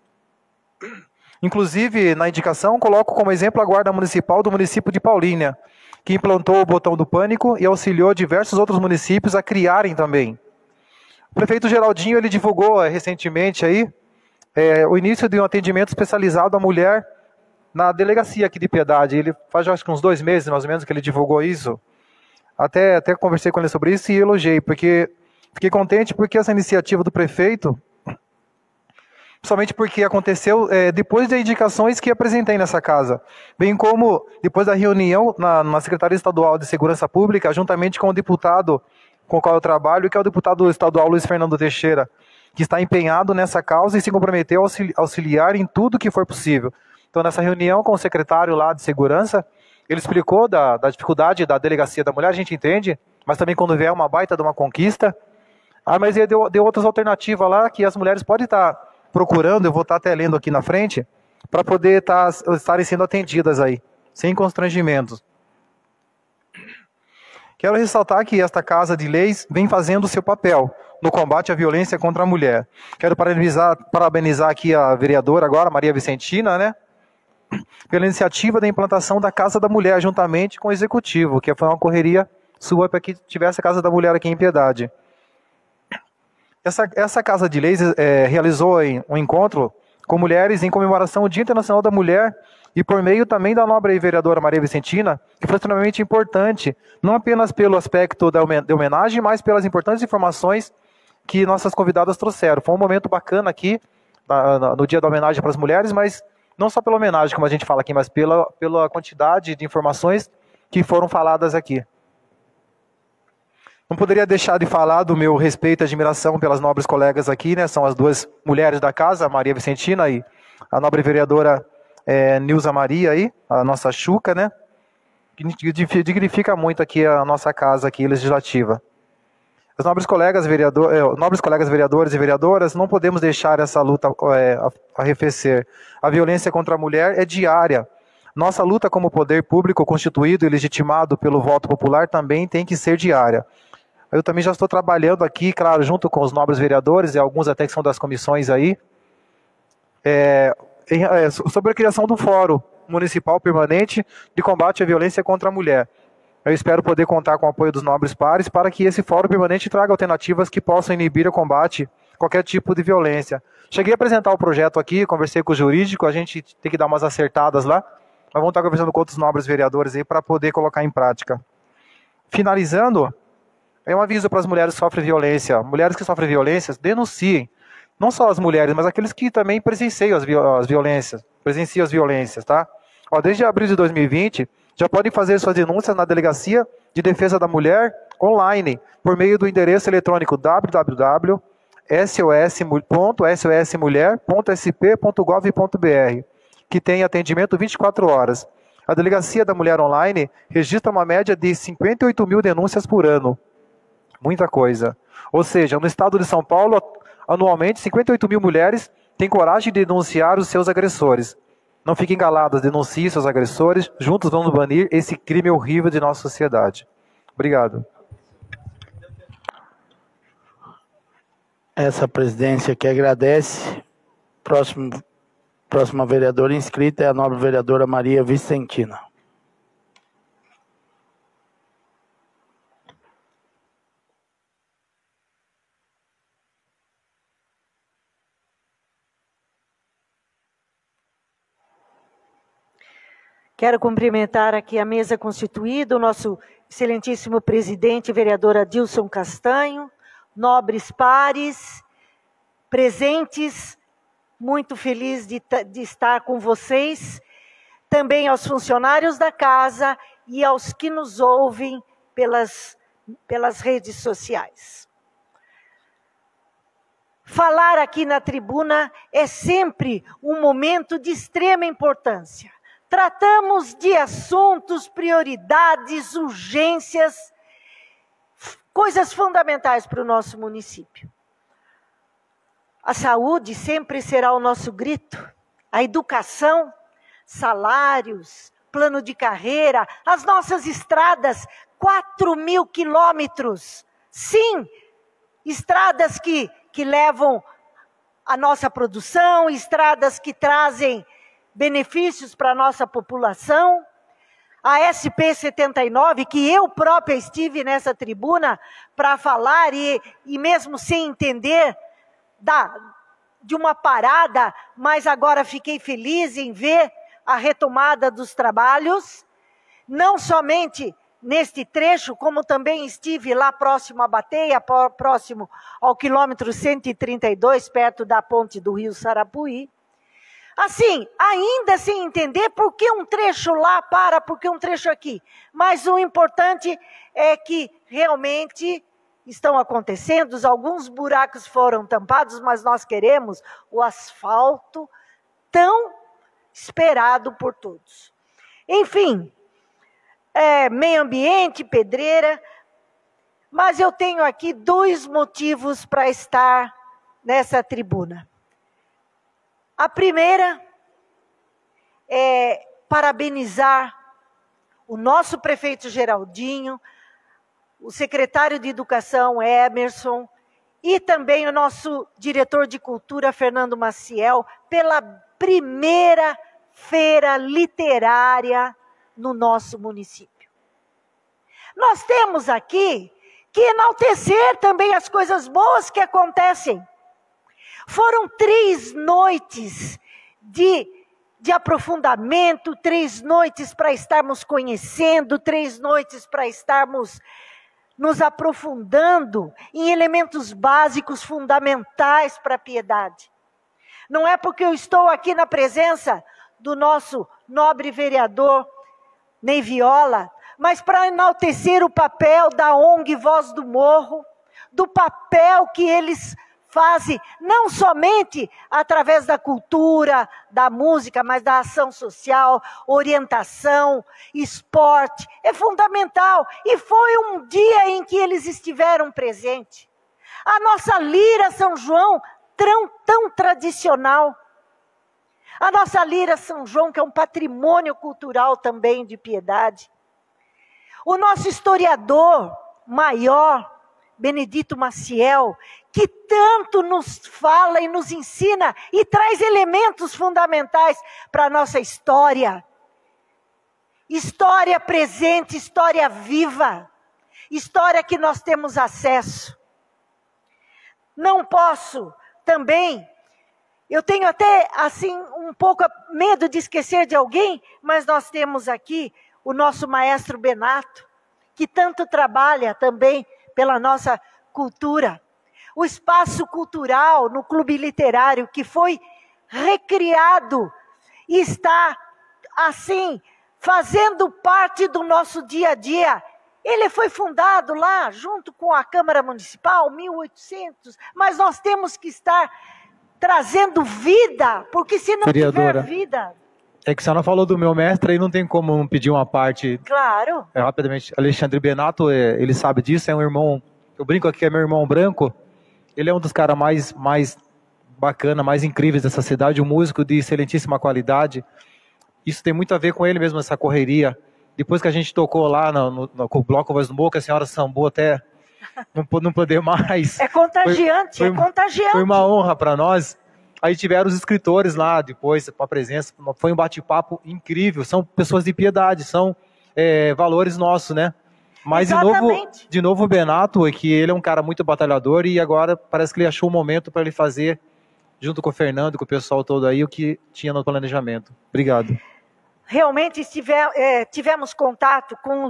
na indicação, coloco como exemplo a Guarda Municipal do município de Paulínia, que implantou o botão do pânico e auxiliou diversos outros municípios a criarem também. O prefeito Geraldinho, ele divulgou recentemente aí, o início de um atendimento especializado à mulher na delegacia aqui de Piedade. Ele faz acho que uns 2 meses, mais ou menos, que ele divulgou isso. Até conversei com ele sobre isso e elogiei, porque fiquei contente porque essa iniciativa do prefeito, principalmente porque aconteceu depois das indicações que apresentei nessa casa, bem como depois da reunião na Secretaria Estadual de Segurança Pública, juntamente com o deputado com o qual eu trabalho, que é o deputado estadual Luiz Fernando Teixeira, que está empenhado nessa causa e se comprometeu a auxiliar em tudo que for possível. Então, nessa reunião com o secretário lá de Segurança, ele explicou da dificuldade da Delegacia da Mulher, a gente entende, mas também quando vier uma baita de uma conquista. Mas ele deu outras alternativas lá que as mulheres podem estar procurando, eu vou estar até lendo aqui na frente, para poder estarem sendo atendidas aí, sem constrangimentos. Quero ressaltar que esta Casa de Leis vem fazendo o seu papel no combate à violência contra a mulher. Quero parabenizar aqui a vereadora agora, Maria Vicentina, né? Pela iniciativa da implantação da Casa da Mulher, juntamente com o Executivo, que foi uma correria sua para que tivesse a Casa da Mulher aqui em Piedade. Essa Casa de Leis realizou um encontro com mulheres em comemoração ao Dia Internacional da Mulher e por meio também da nobre vereadora Maria Vicentina, que foi extremamente importante, não apenas pelo aspecto da homenagem, mas pelas importantes informações que nossas convidadas trouxeram. Foi um momento bacana aqui, no Dia da Homenagem para as Mulheres, mas não só pela homenagem, como a gente fala aqui, mas pela quantidade de informações que foram faladas aqui. Não poderia deixar de falar do meu respeito e admiração pelas nobres colegas aqui, né? São as duas mulheres da casa, a Maria Vicentina e a nobre vereadora Nilza Maria, aí, a nossa Xuca, né? Que dignifica muito aqui a nossa casa aqui, legislativa. Os nobres colegas vereadores e vereadoras, não podemos deixar essa luta arrefecer. A violência contra a mulher é diária. Nossa luta como poder público constituído e legitimado pelo voto popular também tem que ser diária. Eu também já estou trabalhando aqui, claro, junto com os nobres vereadores e alguns até que são das comissões aí, sobre a criação do Fórum Municipal Permanente de Combate à Violência contra a Mulher. Eu espero poder contar com o apoio dos nobres pares para que esse Fórum Permanente traga alternativas que possam inibir o combate a qualquer tipo de violência. Cheguei a apresentar o projeto aqui, conversei com o jurídico, a gente tem que dar umas acertadas lá, mas vamos estar conversando com outros nobres vereadores aí para poder colocar em prática. Finalizando, é um aviso para as mulheres que sofrem violência. Mulheres que sofrem violências, denunciem. Não só as mulheres, mas aqueles que também presenciam as violências, tá? Desde abril de 2020, já podem fazer suas denúncias na Delegacia de Defesa da Mulher online, por meio do endereço eletrônico www.sos.mulher.sp.gov.br, que tem atendimento 24 horas. A Delegacia da Mulher online registra uma média de 58 mil denúncias por ano. Muita coisa. Ou seja, no estado de São Paulo, anualmente, 58 mil mulheres têm coragem de denunciar os seus agressores. Não fiquem caladas, denunciem seus agressores. Juntos vamos banir esse crime horrível de nossa sociedade. Obrigado. Essa presidência que agradece. Próxima vereadora inscrita é a nobre vereadora Maria Vicentina. Quero cumprimentar aqui a mesa constituída, o nosso excelentíssimo presidente, vereador Adilson Castanho, nobres pares, presentes, muito feliz de estar com vocês, também aos funcionários da casa e aos que nos ouvem pelas redes sociais. Falar aqui na tribuna é sempre um momento de extrema importância. Tratamos de assuntos, prioridades, urgências, coisas fundamentais para o nosso município. A saúde sempre será o nosso grito, a educação, salários, plano de carreira, as nossas estradas, 4.000 quilômetros. Sim, estradas que levam a nossa produção, estradas que trazem benefícios para a nossa população, a SP-79, que eu própria estive nessa tribuna para falar e mesmo sem entender de uma parada, mas agora fiquei feliz em ver a retomada dos trabalhos, não somente neste trecho, como também estive lá próximo à Bateia, próximo ao quilômetro 132, perto da ponte do Rio Sarapuí. Assim, ainda sem entender por que um trecho lá para, por que um trecho aqui. Mas o importante é que realmente estão acontecendo, alguns buracos foram tampados, mas nós queremos o asfalto tão esperado por todos. Enfim, meio ambiente, pedreira, mas eu tenho aqui 2 motivos para estar nessa tribuna. A primeira é parabenizar o nosso prefeito Geraldinho, o secretário de Educação Emerson e também o nosso diretor de Cultura Fernando Maciel pela primeira feira literária no nosso município. Nós temos aqui que enaltecer também as coisas boas que acontecem. Foram 3 noites de aprofundamento, 3 noites para estarmos conhecendo, 3 noites para estarmos nos aprofundando em elementos básicos, fundamentais para a piedade. Não é porque eu estou aqui na presença do nosso nobre vereador Ney Viola, mas para enaltecer o papel da ONG Voz do Morro, do papel que eles fazem, não somente através da cultura, da música, mas da ação social, orientação, esporte, é fundamental. E foi um dia em que eles estiveram presentes. A nossa lira São João, tão tradicional. A nossa lira São João, que é um patrimônio cultural também de Piedade. O nosso historiador maior, Benedito Maciel, que tanto nos fala e nos ensina e traz elementos fundamentais para a nossa história. História presente, história viva, história que nós temos acesso. Não posso também, eu tenho até assim um pouco medo de esquecer de alguém, mas nós temos aqui o nosso maestro Benato, que tanto trabalha também pela nossa cultura. O espaço cultural no Clube Literário, que foi recriado e está, assim, fazendo parte do nosso dia a dia. Ele foi fundado lá, junto com a Câmara Municipal, 1800, mas nós temos que estar trazendo vida, porque se não tiver vida... É que a senhora falou do meu mestre, aí não tem como não pedir uma parte. Claro. Rapidamente, Alexandre Benato, ele sabe disso, é um irmão, eu brinco aqui, é meu irmão branco, ele é um dos caras mais bacana, mais incríveis dessa cidade, um músico de excelentíssima qualidade. Isso tem muito a ver com ele mesmo, essa correria. Depois que a gente tocou lá com o Bloco Voz do Morro, a senhora sambou até não poder mais. É contagiante, é contagiante. Foi uma honra para nós. Aí tiveram os escritores lá depois, com a presença, foi um bate-papo incrível, são pessoas de piedade, são valores nossos, né? Mas de novo o Benato, que ele é um cara muito batalhador e agora parece que ele achou um momento para ele fazer, junto com o Fernando, com o pessoal todo aí, o que tinha no planejamento. Obrigado. Realmente tivemos contato com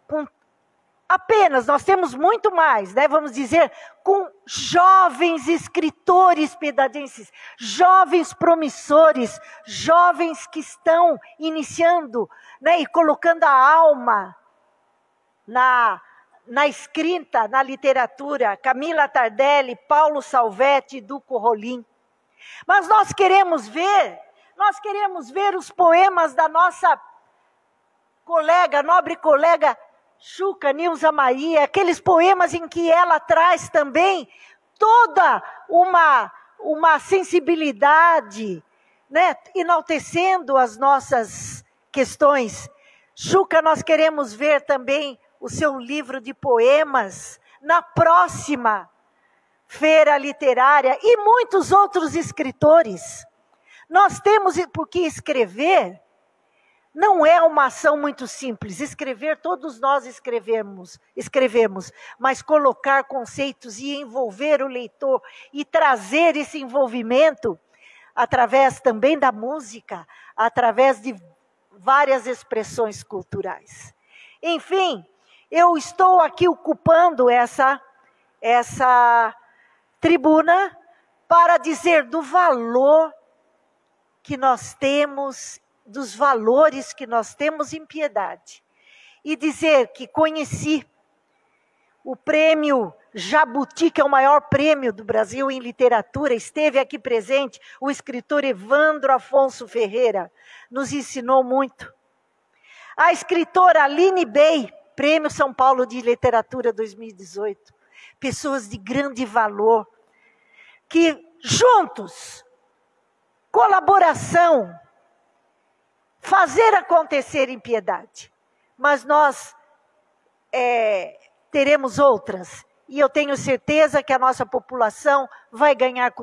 apenas, nós temos muito mais, né, vamos dizer, com jovens escritores piedadenses, jovens promissores, jovens que estão iniciando, né, e colocando a alma na escrita, na literatura, Camila Tardelli, Paulo Salvetti e Duco Rolim. Mas nós queremos ver os poemas da nossa nobre colega Xuca Nilza Maria, aqueles poemas em que ela traz também toda uma sensibilidade, né, enaltecendo as nossas questões. Xuca, nós queremos ver também o seu livro de poemas na próxima feira literária e muitos outros escritores. Nós temos, porque escrever não é uma ação muito simples. Escrever, todos nós escrevemos, mas colocar conceitos e envolver o leitor e trazer esse envolvimento através também da música, através de várias expressões culturais. Enfim, eu estou aqui ocupando essa tribuna para dizer do valor que nós temos, dos valores que nós temos em Piedade. E dizer que conheci o prêmio Jabuti, que é o maior prêmio do Brasil em literatura, esteve aqui presente o escritor Evandro Afonso Ferreira, nos ensinou muito. A escritora Aline Bey, Prêmio São Paulo de Literatura 2018. Pessoas de grande valor, que juntos, colaboração, fazer acontecer em Piedade. Mas nós teremos outras. E eu tenho certeza que a nossa população vai ganhar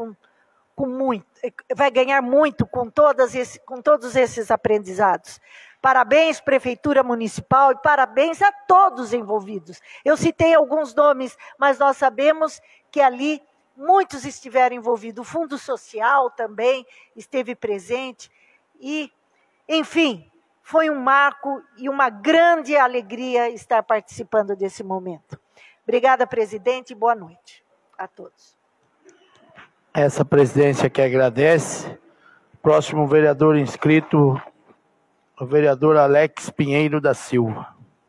muito com todos esses aprendizados. Parabéns, Prefeitura Municipal, e parabéns a todos envolvidos. Eu citei alguns nomes, mas nós sabemos que ali muitos estiveram envolvidos. O Fundo Social também esteve presente. E, enfim, foi um marco e uma grande alegria estar participando desse momento. Obrigada, presidente, e boa noite a todos. Essa presidência que agradece, Próximo vereador inscrito, o vereador Alex Pinheiro da Silva.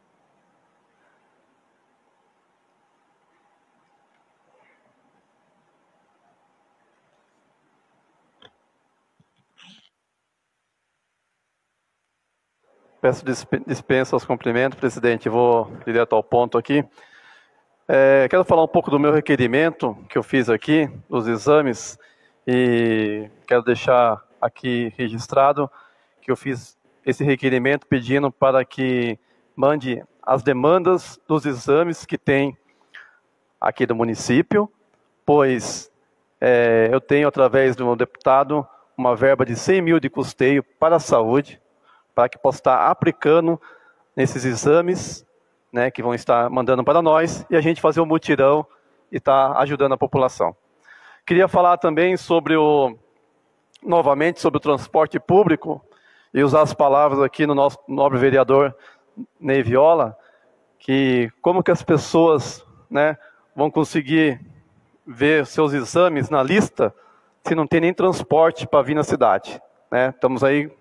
Peço dispensa aos cumprimentos, presidente. Vou direto ao ponto aqui. Quero falar um pouco do meu requerimento que eu fiz aqui, dos exames, e quero deixar aqui registrado que eu fiz esse requerimento pedindo para que mande as demandas dos exames que tem aqui do município, pois eu tenho, através do meu deputado, uma verba de 100 mil de custeio para a saúde, para que possa estar aplicando nesses exames, né, que vão estar mandando para nós, e a gente fazer um mutirão e estar ajudando a população. Queria falar também novamente sobre o transporte público, e usar as palavras aqui no nosso nobre vereador Ney Viola, que como que as pessoas, né, vão conseguir ver seus exames na lista se não tem nem transporte para vir na cidade, né? Estamos aí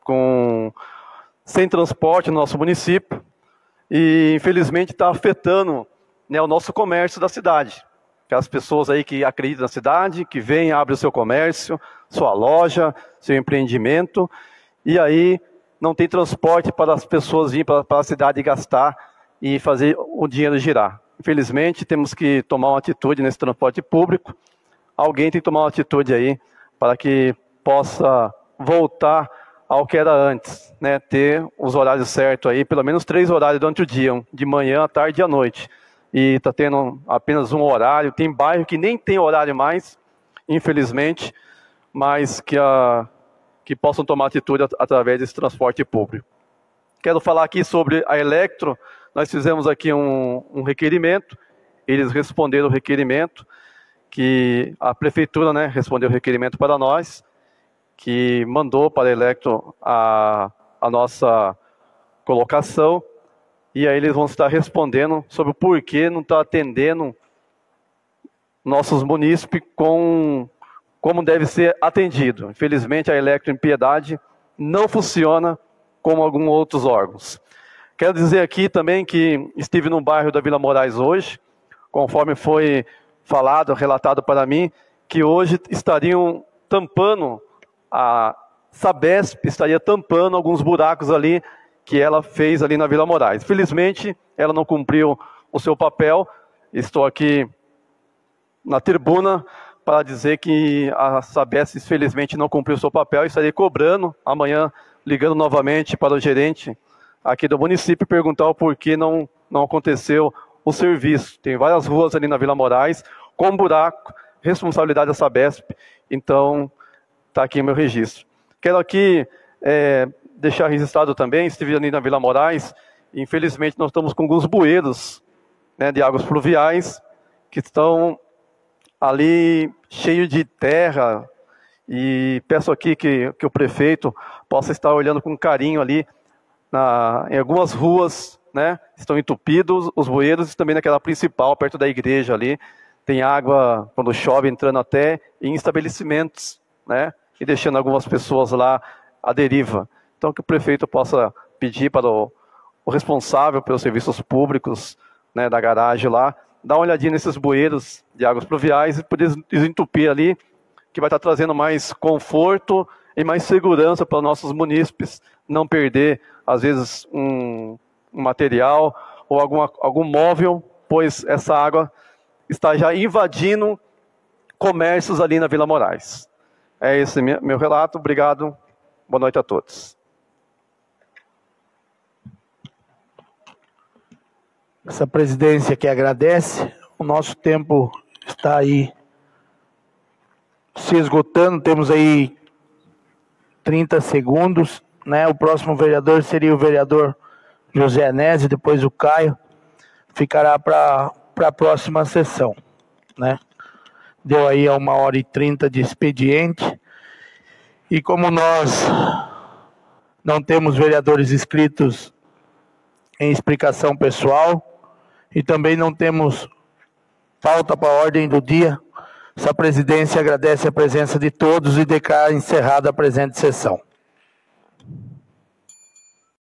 sem transporte no nosso município e infelizmente está afetando, né, o nosso comércio da cidade. Que as pessoas aí que acreditam na cidade, que vêm, abrem o seu comércio, sua loja, seu empreendimento, e aí não tem transporte para as pessoas virem para a cidade gastar e fazer o dinheiro girar. Infelizmente temos que tomar uma atitude nesse transporte público. Alguém tem que tomar uma atitude aí para que possa voltar ao que era antes, né? Ter os horários certos aí, pelo menos 3 horários durante o dia, de manhã, à tarde e à noite. E está tendo apenas um horário, tem bairro que nem tem horário mais, infelizmente, mas que possam tomar atitude através desse transporte público. Quero falar aqui sobre a Electro. Nós fizemos aqui um requerimento, eles responderam o requerimento, que a prefeitura, né, respondeu o requerimento para nós, que mandou para a Electro a nossa colocação, e aí eles vão estar respondendo sobre o porquê não está atendendo nossos munícipes como deve ser atendido. Infelizmente, a Electro em Piedade não funciona como alguns outros órgãos. Quero dizer aqui também que estive no bairro da Vila Moraes hoje, conforme foi falado, relatado para mim, que hoje estariam tampando, a Sabesp estaria tampando alguns buracos ali que ela fez ali na Vila Moraes. Felizmente, ela não cumpriu o seu papel. Estou aqui na tribuna para dizer que a Sabesp, infelizmente, não cumpriu o seu papel. Estarei cobrando amanhã, ligando novamente para o gerente aqui do município, perguntar o porquê não aconteceu o serviço. Tem várias ruas ali na Vila Moraes com buraco, responsabilidade da Sabesp. Então, está aqui o meu registro. Quero aqui deixar registrado também, estive ali na Vila Moraes, e infelizmente nós estamos com alguns bueiros, né, de águas pluviais, que estão ali cheios de terra, e peço aqui que o prefeito possa estar olhando com carinho ali, em algumas ruas, né, estão entupidos os bueiros, e também naquela principal, perto da igreja ali, tem água, quando chove, entrando até em estabelecimentos, né, e deixando algumas pessoas lá à deriva. Então, que o prefeito possa pedir para o responsável pelos serviços públicos, né, da garagem lá, dar uma olhadinha nesses bueiros de águas pluviais e poder desentupir ali, que vai estar trazendo mais conforto e mais segurança para os nossos munícipes, não perder, às vezes, um material ou algum móvel, pois essa água está já invadindo comércios ali na Vila Moraes. É esse meu relato. Obrigado. Boa noite a todos. Essa presidência que agradece. O nosso tempo está aí se esgotando. Temos aí 30 segundos, né? O próximo vereador seria o vereador José Anésio, depois o Caio. Ficará para a próxima sessão, né? Deu aí a 1h30 de expediente. E como nós não temos vereadores inscritos em explicação pessoal e também não temos pauta para a ordem do dia, Essa presidência agradece a presença de todos e declara encerrada a presente sessão.